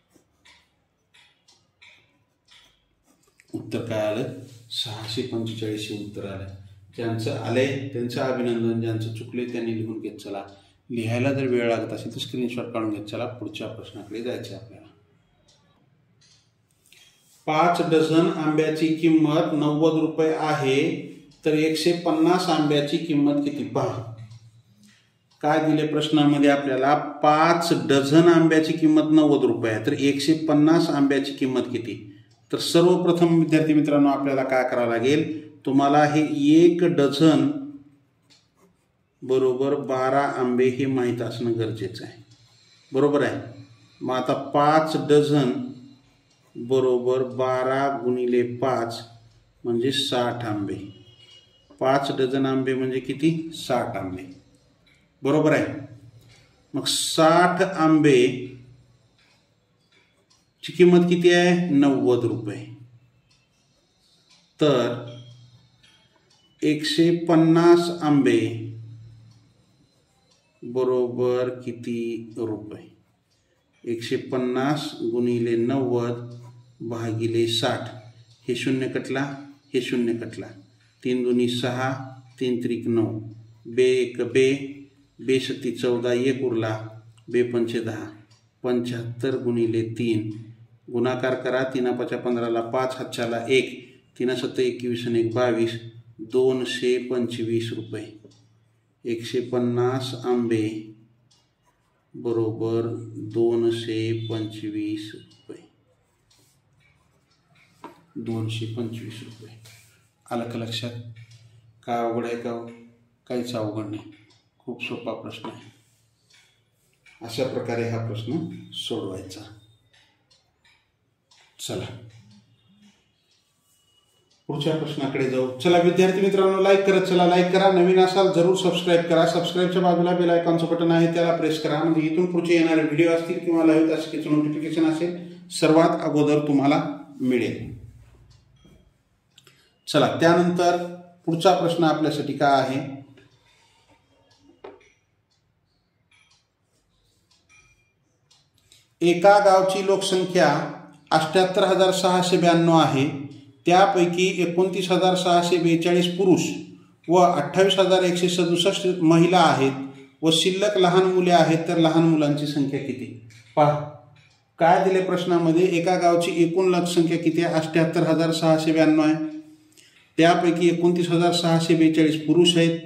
उत्तर काय आलं 645 हे उत्तर आलं. ज्यांचं आलंय त्यांचं अभिनंदन, ज्यांचं चुकले त्यांनी लिहून घेत चला. लिहायला जर वेळ लागत असेल तर स्क्रीनशॉट काढून घेत चला. पुढच्या प्रश्नाकडे जायचे आपल्याला. 5 डझन आंब्याची किंमत 90 रुपये आहे, तर 150 आंब्याची किंमत किती पहा. काय दिले प्रश्नामध्ये आपल्याला, 5 डझन आंब्याची किंमत 90 रुपये आहे, तर 150 आंब्याची किंमत किती. तर सर्वप्रथम विद्यार्थी मित्रांनो आपल्याला काय करावं लागेल, तुम्हाला हे 1 डझन बरोबर 12 आंबे हे माहीत असणं गरजेचं आहे. बरोबर आहे. मग आता 5 डझन बरोबर 12 गुणिले 5 म्हणजे 60 आंबे. 5 डझन आंबे म्हणजे किती 60 आंबे. बरोबर आहे. मग 60 आंबे ची किंमत किती आहे 90 रुपये. तर 150 आंबे बरोबर किती रुपये. 150 गुणिले 90 भागिले 60. हे 0 कटला, हे 0 कटला, 3 दुनी 6, 3 त्रिक 9, बे 1 बे 7 14, 1 उरला, बे पंचे 10, 75 गुणिले 3, गुणाकार करा. 3 5 15 ला 5, हातच्याला 1, 3 7 21 आणि 1 22, 225 रुपये. 150 आंबे बरोबर 225 रुपये. 225 रुपये. आलं का लक्षात. काय अवघड आहे का. काहीच अवघड नाही, खूप सोपा प्रश्न आहे. अशा प्रकारे हा प्रश्न सोडवायचा. चला पुढच्या प्रश्नाकडे जाऊ. चला विद्यार्थी मित्रांनो लाईक करत चला. लाईक करा. नवीन असाल जरूर सबस्क्राईब करा. सबस्क्राईबच्या बाजूला बेल आयकॉनचं बटन आहे त्याला प्रेस करा, म्हणजे इथून पुढचे येणारे व्हिडिओ असतील किंवा लाईव्ह तासिकेचं नोटिफिकेशन असेल सर्वात अगोदर तुम्हाला मिळेल. चला त्यानंतर पुढचा प्रश्न आपल्यासाठी काय आहे. एका गावची लोकसंख्या 78,692 आहे. त्यापैकी 29,642 पुरुष व 28,167 महिला आहेत व शिल्लक लहान मुले आहेत, तर लहान मुलांची संख्या किती पहा. काय दिले प्रश्नामध्ये, एका गावची एकूण लोकसंख्या किती आहे 78,692 आहे. त्यापैकी 29,642 पुरुष आहेत,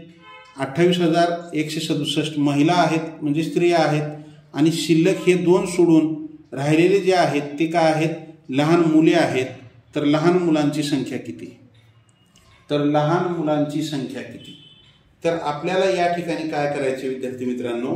28,167 महिला आहेत म्हणजे स्त्रिया आहेत, आणि शिल्लक हे 2 सोडून राहिलेले जे आहेत ते काय आहेत लहान मुले आहेत. तर लहान मुलांची संख्या किती. तर लहान मुलांची संख्या किती. तर आपल्याला या ठिकाणी काय करायचे विद्यार्थी मित्रांनो,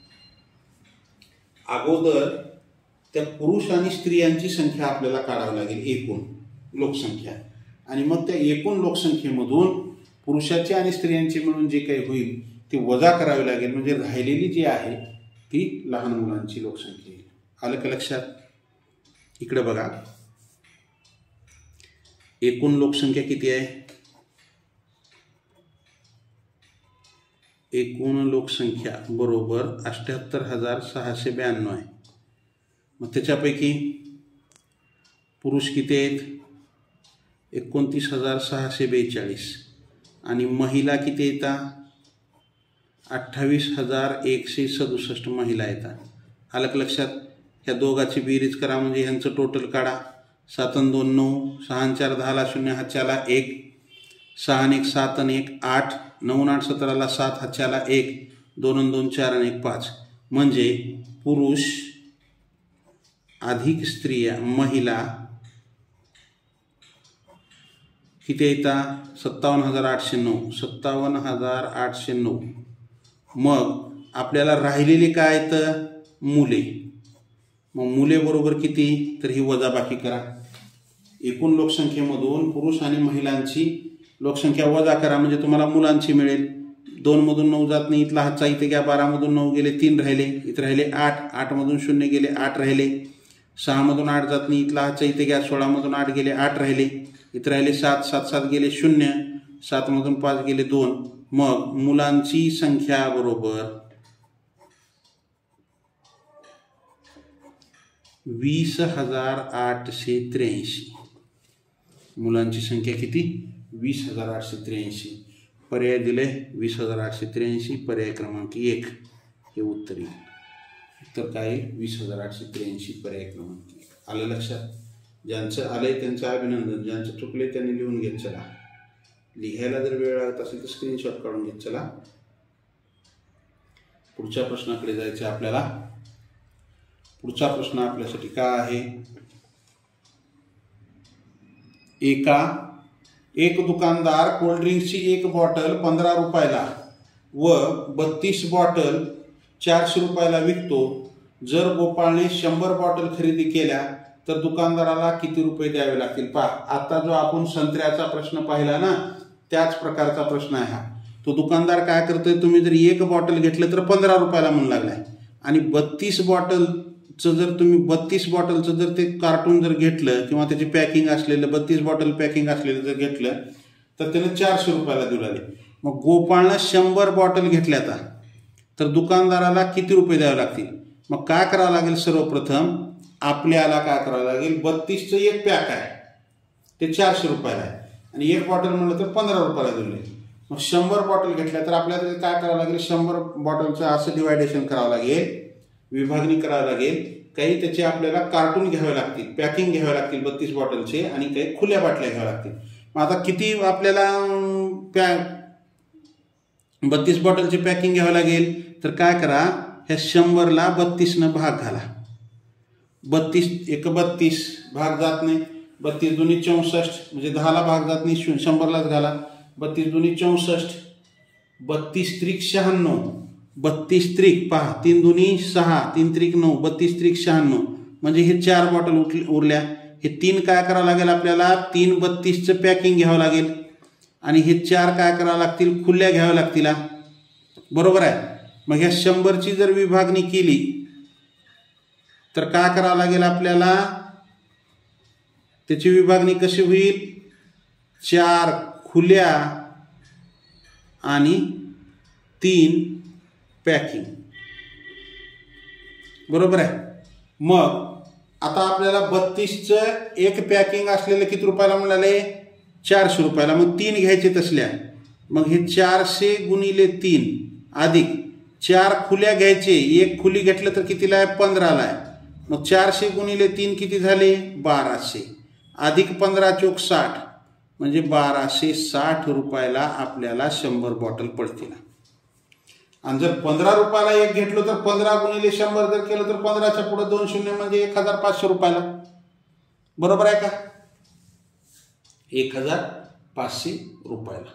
अगोदर त्या पुरुष आणि स्त्रियांची संख्या आपल्याला काढावी लागेल, एकूण लोकसंख्या, आणि मग त्या एकूण लोकसंख्येमधून पुरुषाची आणि स्त्रियांची मिळून जे काही होईल ते वजा करावे लागेल, म्हणजे राहिलेली जी आहे ती लहान मुलांची लोकसंख्या येईल. आलं का लक्षात. इकडे बघा, एकूण लोकसंख्या किती आहे एकूण लोकसंख्या बरोबर 78,692 आहे. मग त्याच्यापैकी पुरुष किती आहेत? 29,642 आणि महिला किती येतात? 28,167 महिला येतात. आलं का लक्षात? ह्या दोघाची बेरीज करा म्हणजे ह्यांचं टोटल काढा. 7 आणि 2 9, 6 आणि 4 10ला 0 हातच्याला 1, 6 आणि 1 7 आणि 1 8, 9 आणि 8 17ला 7 हातच्याला 1, 2 आणि 2 4 आणि 1 5. म्हणजे पुरुष अधिक स्त्रिया महिला किती येतात? 57,809. 57,809. मग आपल्याला राहिलेले काय तर मुले. मग मुले बरोबर किती? तर ही वजाबाकी करा. एकूण लोकसंख्येमधून पुरुष आणि महिलांची लोकसंख्या वजा करा म्हणजे तुम्हाला मुलांची मिळेल. 2 मधून 9 जात नाही, इथला हातचा इथे घ्या. 12 मधून 9 गेले 3 राहिले, इथे राहिले 8. 8 मधून 0 गेले 8 राहिले. 6 मधून 8 जात नाही, इथला हातचा इथे घ्या. 16 मधून 8 गेले 8 राहिले, इथे राहिले 7. 7 7 गेले 0. 7 मधून 5 गेले 2. मग मुलांची संख्या बरोबर 20,883. मुलांची संख्या किती? 20,883. पर्याय दिले 20,883. पर्याय क्रमांक 1 हे उत्तर येईल. उत्तर काय? 20,883 पर्याय क्रमांक 1. आलं लक्षात? ज्यांचं आलंय त्यांचं अभिनंदन, ज्यांचं चुकले त्यांनी लिहून घेत चला. लिहायला जर वेळ लागत असेल तर स्क्रीनशॉट काढून घेत चला. पुढच्या प्रश्नाकडे जायचं आपल्याला. पुढचा प्रश्न आपल्यासाठी काय आहे? एक दुकानदार कोल्ड्रिंक्सची 1 बॉटल 15 रुपयाला व 32 बॉटल 400 रुपयाला विकतो. जर गोपाळने 100 बॉटल खरेदी केल्या तर दुकानदाराला किती रुपये द्यावे लागतील? पहा, आता जो आपण संत्र्याचा प्रश्न पाहिला ना त्याच प्रकारचा प्रश्न आहे हा. तो दुकानदार काय करतोय? तुम्ही जर 1 बॉटल घेतलं तर 15 रुपयाला म्हणू लागलाय आणि 32 बॉटलचं जर तुम्ही 32 बॉटलचं जर ते कार्टून जर घेतलं किंवा त्याची पॅकिंग असलेलं 32 बॉटल पॅकिंग असलेलं जर घेतलं तर त्यानं 400 रुपयाला देऊ लागले. मग गोपाळनं 100 बॉटल घेतल्या आता तर दुकानदाराला किती रुपये द्यावे लागतील? मग काय करावं लागेल? सर्वप्रथम आपल्याला काय करावं लागेल? 32चं 1 पॅक आहे ते 400 रुपयाला आहे आणि 1 बॉटल म्हणलं तर 15 रुपयाला दिले. मग 100 बॉटल घेतल्या तर आपल्याला काय करावं लागेल? 100 बॉटलचं असं डिवायडेशन करावं लागेल, विभागणी करावं लागेल. काही त्याचे आपल्याला कार्टून घ्यावे लागतील, पॅकिंग घ्यावे लागतील 32 बॉटलचे आणि काही खुल्या बाटल्या घ्याव्या लागतील. मग आता किती आपल्याला 32 बॉटलचे पॅकिंग घ्यावं लागेल? तर काय करा, ह्या 100ला 32नं भाग घाला. 32 1 32 भाग जात नाही, 32 दुनी 64 म्हणजे 10ला भाग जात नाही, 100लाच घाला. 32 दुनी 64, 32 त्रिक 96, 32 त्रिक पहा 3 दुनी 6, 3 त्रिक 9, 32 त्रिक 96 म्हणजे हे 4 बॉटल उरल्या. हे 3 काय करावं लागेल आपल्याला? 3 32चं पॅकिंग घ्यावं लागेल आणि हे 4 काय करावं लागतील? खुल्या घ्याव्या लागतील. बरोबर आहे. मग ह्या 100ची जर विभागणी केली तर काय करावं लागेल आपल्याला? त्याची विभागणी कशी होईल? 4 खुल्या आणि 3 पॅकिंग. बरोबर आहे. मग आता आपल्याला 32चं 1 पॅकिंग असलेलं किती रुपयाला म्हणाले? 400 रुपयाला. मग 3 घ्यायचे तसल्या. मग हे 400 गुणिले 3 अधिक 4 खुल्या घ्यायचे. 1 खुली घेतलं तर कितीला आहे? 15ला आहे. मग 400 गुणिले 3 किती झाले? 1200 अधिक 15 चोक 60 म्हणजे 1260 रुपयाला आपल्याला 100 बॉटल पडतील. आणि जर 15 रुपयाला 1 घेतलं तर 15 गुणिले 100 जर केलं तर 15च्या पुढे 2 शून्य म्हणजे 1500 रुपयाला. बरोबर आहे का? 1500 रुपयाला.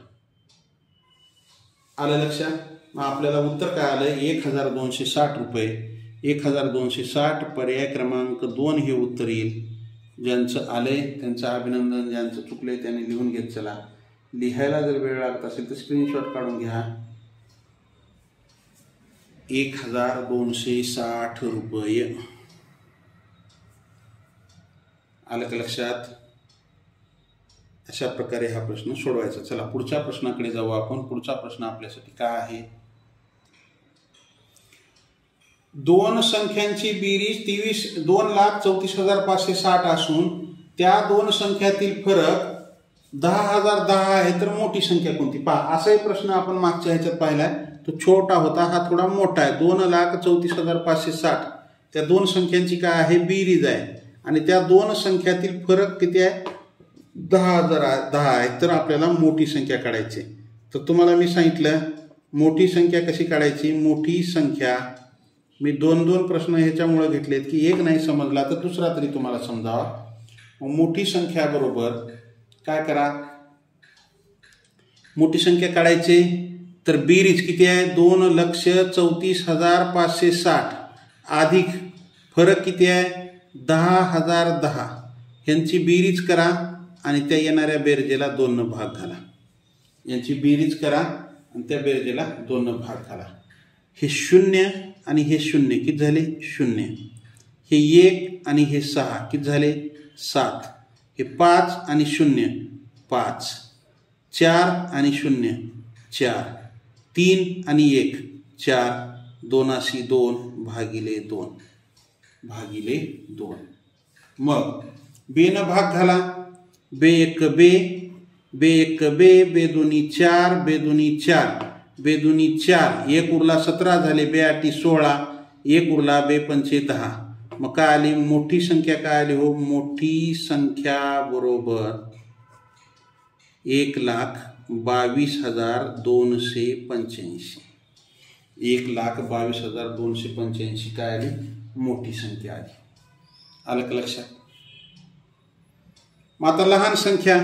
आलं लक्षात? मग आपल्याला उत्तर काय आलं? 1260 रुपये. 1260 पर्याय क्रमांक 2 हे उत्तर येईल. ज्यांचं आलंय त्यांचं अभिनंदन, ज्यांचं चुकलंय त्यांनी लिहून घेत चला. लिहायला जर वेळ लागत असेल तर स्क्रीनशॉट काढून घ्या. 1260 रुपये. आलं का लक्षात? अशा प्रकारे हा प्रश्न सोडवायचा. चला पुढच्या प्रश्नाकडे जाऊ आपण. पुढचा प्रश्न आपल्यासाठी काय आहे? दोन संख्यांची बेरीज 2,34,560 असून त्या दोन संख्यातील फरक 10,010 आहे, तर मोठी संख्या कोणती? पहा, असाही प्रश्न आपण मागच्या ह्याच्यात पाहिलाय. तो छोटा होता, हा थोडा मोठा आहे. 2,34,560 त्या दोन संख्यांची काय आहे? बेरीज आहे. आणि त्या दोन संख्यातील फरक किती आहे? 10,010 आहे. तर आपल्याला मोठी संख्या काढायची. तर तुम्हाला मी सांगितलं मोठी संख्या कशी काढायची. मोठी संख्या मी दोन प्रश्न ह्याच्यामुळे घेतलेत की एक नाही समजला तर दुसरा तरी तुम्हाला समजावा. मोठी संख्या बरोबर काय करा, मोठी संख्या काढायची. तर बेरीज किती आहे? 2,34,560 अधिक फरक किती आहे? 10,010. यांची बेरीज करा आणि त्या येणाऱ्या बेरजेला 2 भाग घाला. यांची बेरीज करा आणि त्या बेरजेला 2 भाग घाला. हे 0 आणि हे 0 किती झाले? 0. हे 1 आणि हे 6 किती झाले? 7. हे 5 आणि 0 5. 4 आणि 0 4. 3 आणि 1 4. 2 अशी 2 भागिले 2 भागिले 2. मग बे न भाग घाला. बे 1 बे, बे 1 बे, बे 2 4, बे 2 4, बे 2 4. 1 उरला 17 झाले. बे 8 16, 1 उरला. बे 5 10. मग काय आली? मोठी संख्या काय आली हो? मोठी संख्या बरोबर 1,22,285. 1,22,285 काय आली? मोठी संख्या आली. आलं का लक्षात? मग आता लहान संख्या.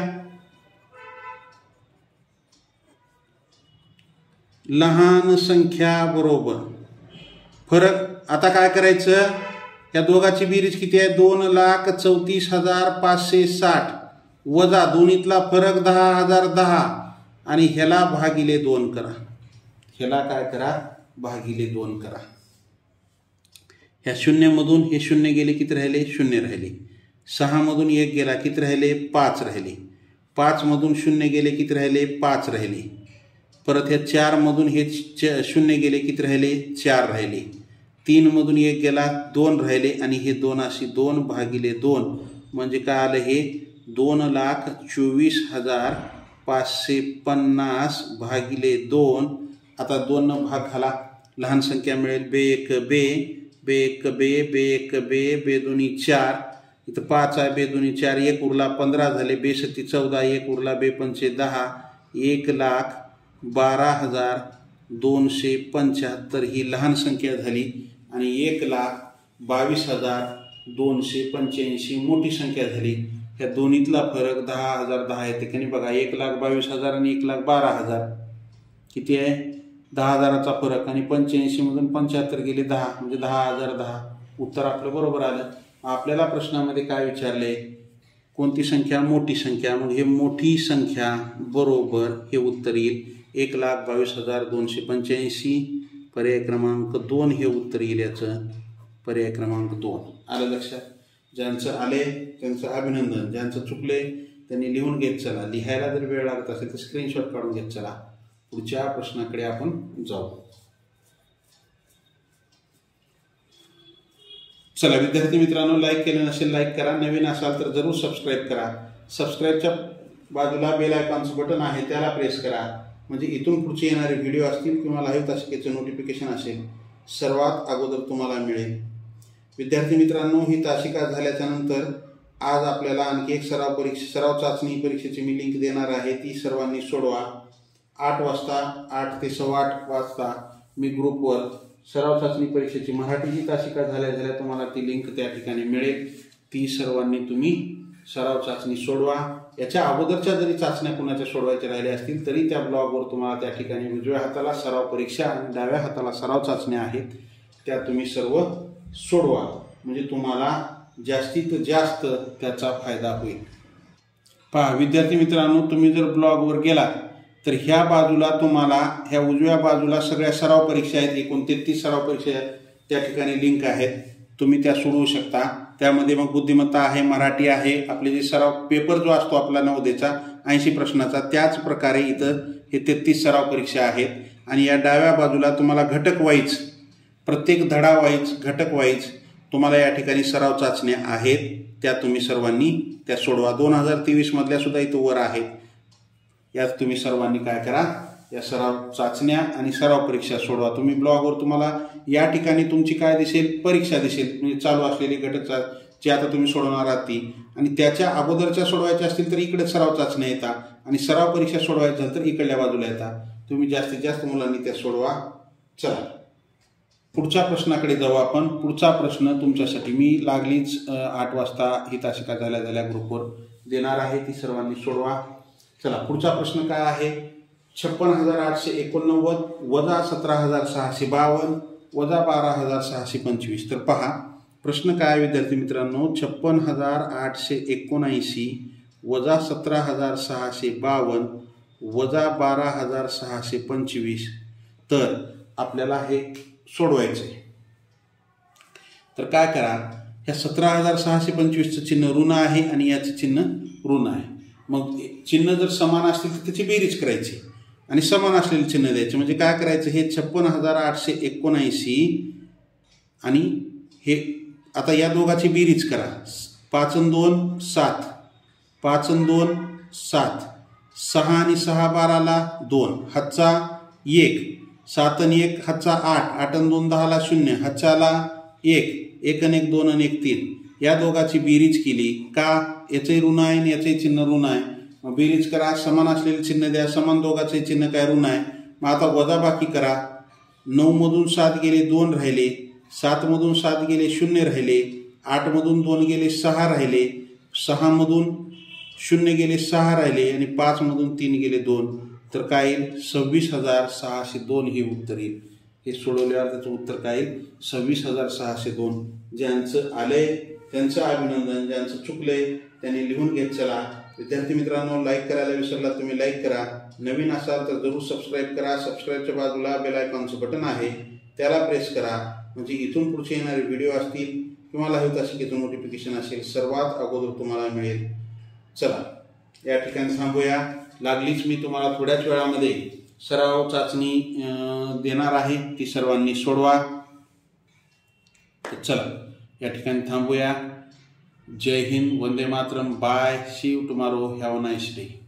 लहान संख्या बरोबर फरक. आता काय करायचं? या दोघाची बेरीज किती आहे? 2,34,560 वजा दोन्हीतला फरक 10,010 आणि ह्याला भागिले 2 करा. ह्याला काय करा? भागिले 2 करा. ह्या 0 मधून हे 0 गेले, किती राहिले? 0 राहिले. 6 मधून 1 गेला, किती राहिले? 5 राहिले. 5 मधून 0 गेले, किती राहिले? 5 राहिले. परत ह्या 4 मधून हे 0 गेले, किती राहिले? 4 राहिले. 3 मधून 1 गेला, 2 राहिले. आणि हे 2 अशी 2 भागिले 2 म्हणजे काय आलं? हे 2,24,550 भागिले 2. आता 2 भाग घाला. लहान संख्या मिळेल. बे 1 बे, बे 1 बे, बे 1 बे, बे 2 4. इथं 5 आहे. बे 2 4, 1 उरला. 15 झाले. बे 7 14, 1 उरला. बे 5 10. 1,12,275 ही लहान संख्या झाली. आणि 1,22,285 मोठी संख्या झाली. ह्या दोन्हीतला फरक 10,010 आहे. ठिकाणी बघा 1,22,000 आणि 1,12,000 किती आहे? 10,000चा फरक. आणि 85 मधून 75 गेले 10 म्हणजे 10,010. उत्तर आपलं बरोबर आलं. आपल्याला प्रश्नामध्ये काय विचारले? कोणती संख्या? मोठी संख्या. मग हे मोठी संख्या बरोबर हे उत्तर येईल 1,22,285. पर्याय क्रमांक 2 हे उत्तर येईल. याचं पर्याय क्रमांक 2. आलं लक्षात? ज्यांचं आले त्यांचं अभिनंदन. ज्यांचं चुकले त्यांनी लिहून घेत चला. लिहायला जर वेळ लागत असेल तर स्क्रीनशॉट काढून घेत चला. पुढच्या प्रश्नाकडे आपण जाऊ. चला विद्यार्थी मित्रांनो, लाईक केलं नसेल लाईक करा. नवीन असाल तर जरूर सबस्क्राईब करा. सबस्क्राईबच्या बाजूला बेल आयकॉनचं बटन आहे, त्याला प्रेस करा. म्हणजे इथून पुढचे येणारे व्हिडिओ असतील किंवा लाईव्ह तासिकेचं नोटिफिकेशन असेल सर्वात अगोदर तुम्हाला मिळेल. विद्यार्थी मित्रांनो, ही तासिका झाल्याच्या नंतर आज आपल्याला आणखी एक सराव चाचणी परीक्षेची मी लिंक देणार आहे. ती सर्वांनी सोडवा. 8 वाजता 8 ते 8:15 वाजता मी ग्रुपवर सराव चाचणी परीक्षेची मराठीची तासिका झाल्या तुम्हाला ती लिंक त्या ठिकाणी मिळेल. ती सर्वांनी तुम्ही सराव चाचणी सोडवा. याच्या अगोदरच्या जरी चाचण्या कुणाच्या सोडवायच्या राहिल्या असतील तरी त्या ब्लॉगवर तुम्हाला त्या ठिकाणी उजव्या हाताला सराव परीक्षा आणि डाव्या हाताला सराव चाचण्या आहेत, त्या तुम्ही सर्व सोडवा. म्हणजे तुम्हाला जास्तीत जास्त त्याचा फायदा होईल. पहा विद्यार्थी मित्रांनो, तुम्ही जर ब्लॉगवर गेलात तर ह्या बाजूला तुम्हाला ह्या उजव्या बाजूला सगळ्या सराव परीक्षा आहेत. एकूण 33 सराव परीक्षा त्या ठिकाणी लिंक आहेत. तुम्ही त्या सोडवू शकता. त्यामध्ये मग बुद्धिमत्ता आहे, मराठी आहे, आपले जे सराव पेपर जो असतो आपला नवोदयचा 80 प्रश्नाचा, त्याच प्रकारे इथं हे 33 सराव परीक्षा आहेत. आणि या डाव्या बाजूला तुम्हाला घटक वाईज प्रत्येक धडा वाईज घटक वाईज तुम्हाला या ठिकाणी सराव चाचण्या आहेत, त्या तुम्ही सर्वांनी त्या सोडवा. 2023 मधल्या सुद्धा इथं वर आहेत. यात तुम्ही सर्वांनी काय करा, या सराव चाचण्या आणि सराव परीक्षा सोडवा. तुम्ही ब्लॉगवर तुम्हाला या ठिकाणी तुमची काय दिसेल, परीक्षा दिसेल, म्हणजे चालू असलेली घटक जे आता तुम्ही सोडवणार आहात ती, आणि त्याच्या अगोदरच्या सोडवायच्या असतील तर इकडे सराव चाचण्या येतात आणि सराव परीक्षा सोडवायच्या तर इकडल्या बाजूला येतात. तुम्ही जास्तीत जास्त मुलांनी त्या सोडवा. चला पुढच्या प्रश्नाकडे जाऊ आपण. पुढचा प्रश्न तुमच्यासाठी मी लागलीच 8 वाजता हिताशिका झाल्या ग्रुपवर देणार आहे, ती सर्वांनी सोडवा. चला पुढचा प्रश्न काय आहे, 56,889 वजा 17,652 वजा 12,625. तर पहा प्रश्न काय विद्यार्थी मित्रांनो, 56,879 वजा 17,652 वजा 12,625. तर आपल्याला हे सोडवायचं आहे. तर काय करा, ह्या 17,625चं चिन्ह ऋण आहे आणि याचं चिन्ह ऋण आहे. मग चिन्ह जर समान असतील तर त्याची बेरीज करायची आणि समान असलेले चिन्ह द्यायचे. म्हणजे काय करायचं, हे 56,879 आणि हे आता या दोघाची बेरीज करा. 5 आणि 2 7, 5 आणि 2 7, 6 आणि 6 12ला 2, हातचा 1, 7 आणि 1 हातचा 8, 8 आणि 2 10ला 0, हातच्याला 1, 1 आणि 1 2 आणि 1 3. या दोघाची बेरीज केली का, याचंही ऋण आहे आणि याचंही चिन्ह ऋण आहे. मग बेरीज करा, समान असलेले चिन्ह द्या, समान दोघाचे चिन्ह काय ऋण आहे. मग आता वजाबाकी करा. 9 मधून 7 गेले 2 राहिले, 7 मधून 7 गेले 0 राहिले, 8 मधून 2 गेले 6 राहिले, 6 मधून 0 गेले 6 राहिले आणि 5 मधून 3 गेले 2. तर काय येईल, 26,602 हे उत्तर येईल. हे सोडवल्यावर त्याचं उत्तर काय येईल, 26,602. ज्यांचं आलंय त्यांचं अभिनंदन, ज्यांचं चुकलंय त्यांनी लिहून घेत चला. विद्यार्थी मित्रांनो, लाईक करायला विसरला तुम्ही लाईक करा. नवीन असाल तर जरूर सबस्क्राईब करा. सबस्क्राईबच्या बाजूला बेल आयकॉनचं बटन आहे, त्याला प्रेस करा. म्हणजे इथून पुढचे येणारे व्हिडिओ असतील किंवा लाईव्ह तासिकेचं नोटिफिकेशन असेल सर्वात अगोदर तुम्हाला मिळेल. चला या ठिकाणी थांबूया. लागलीच मी तुम्हाला थोड्याच वेळामध्ये सराव चाचणी देणार आहे, ती सर्वांनी सोडवा. चला या ठिकाणी थांबूया. जय हिंद, वंदे मातरम, bye, see you tomorrow, have a nice day.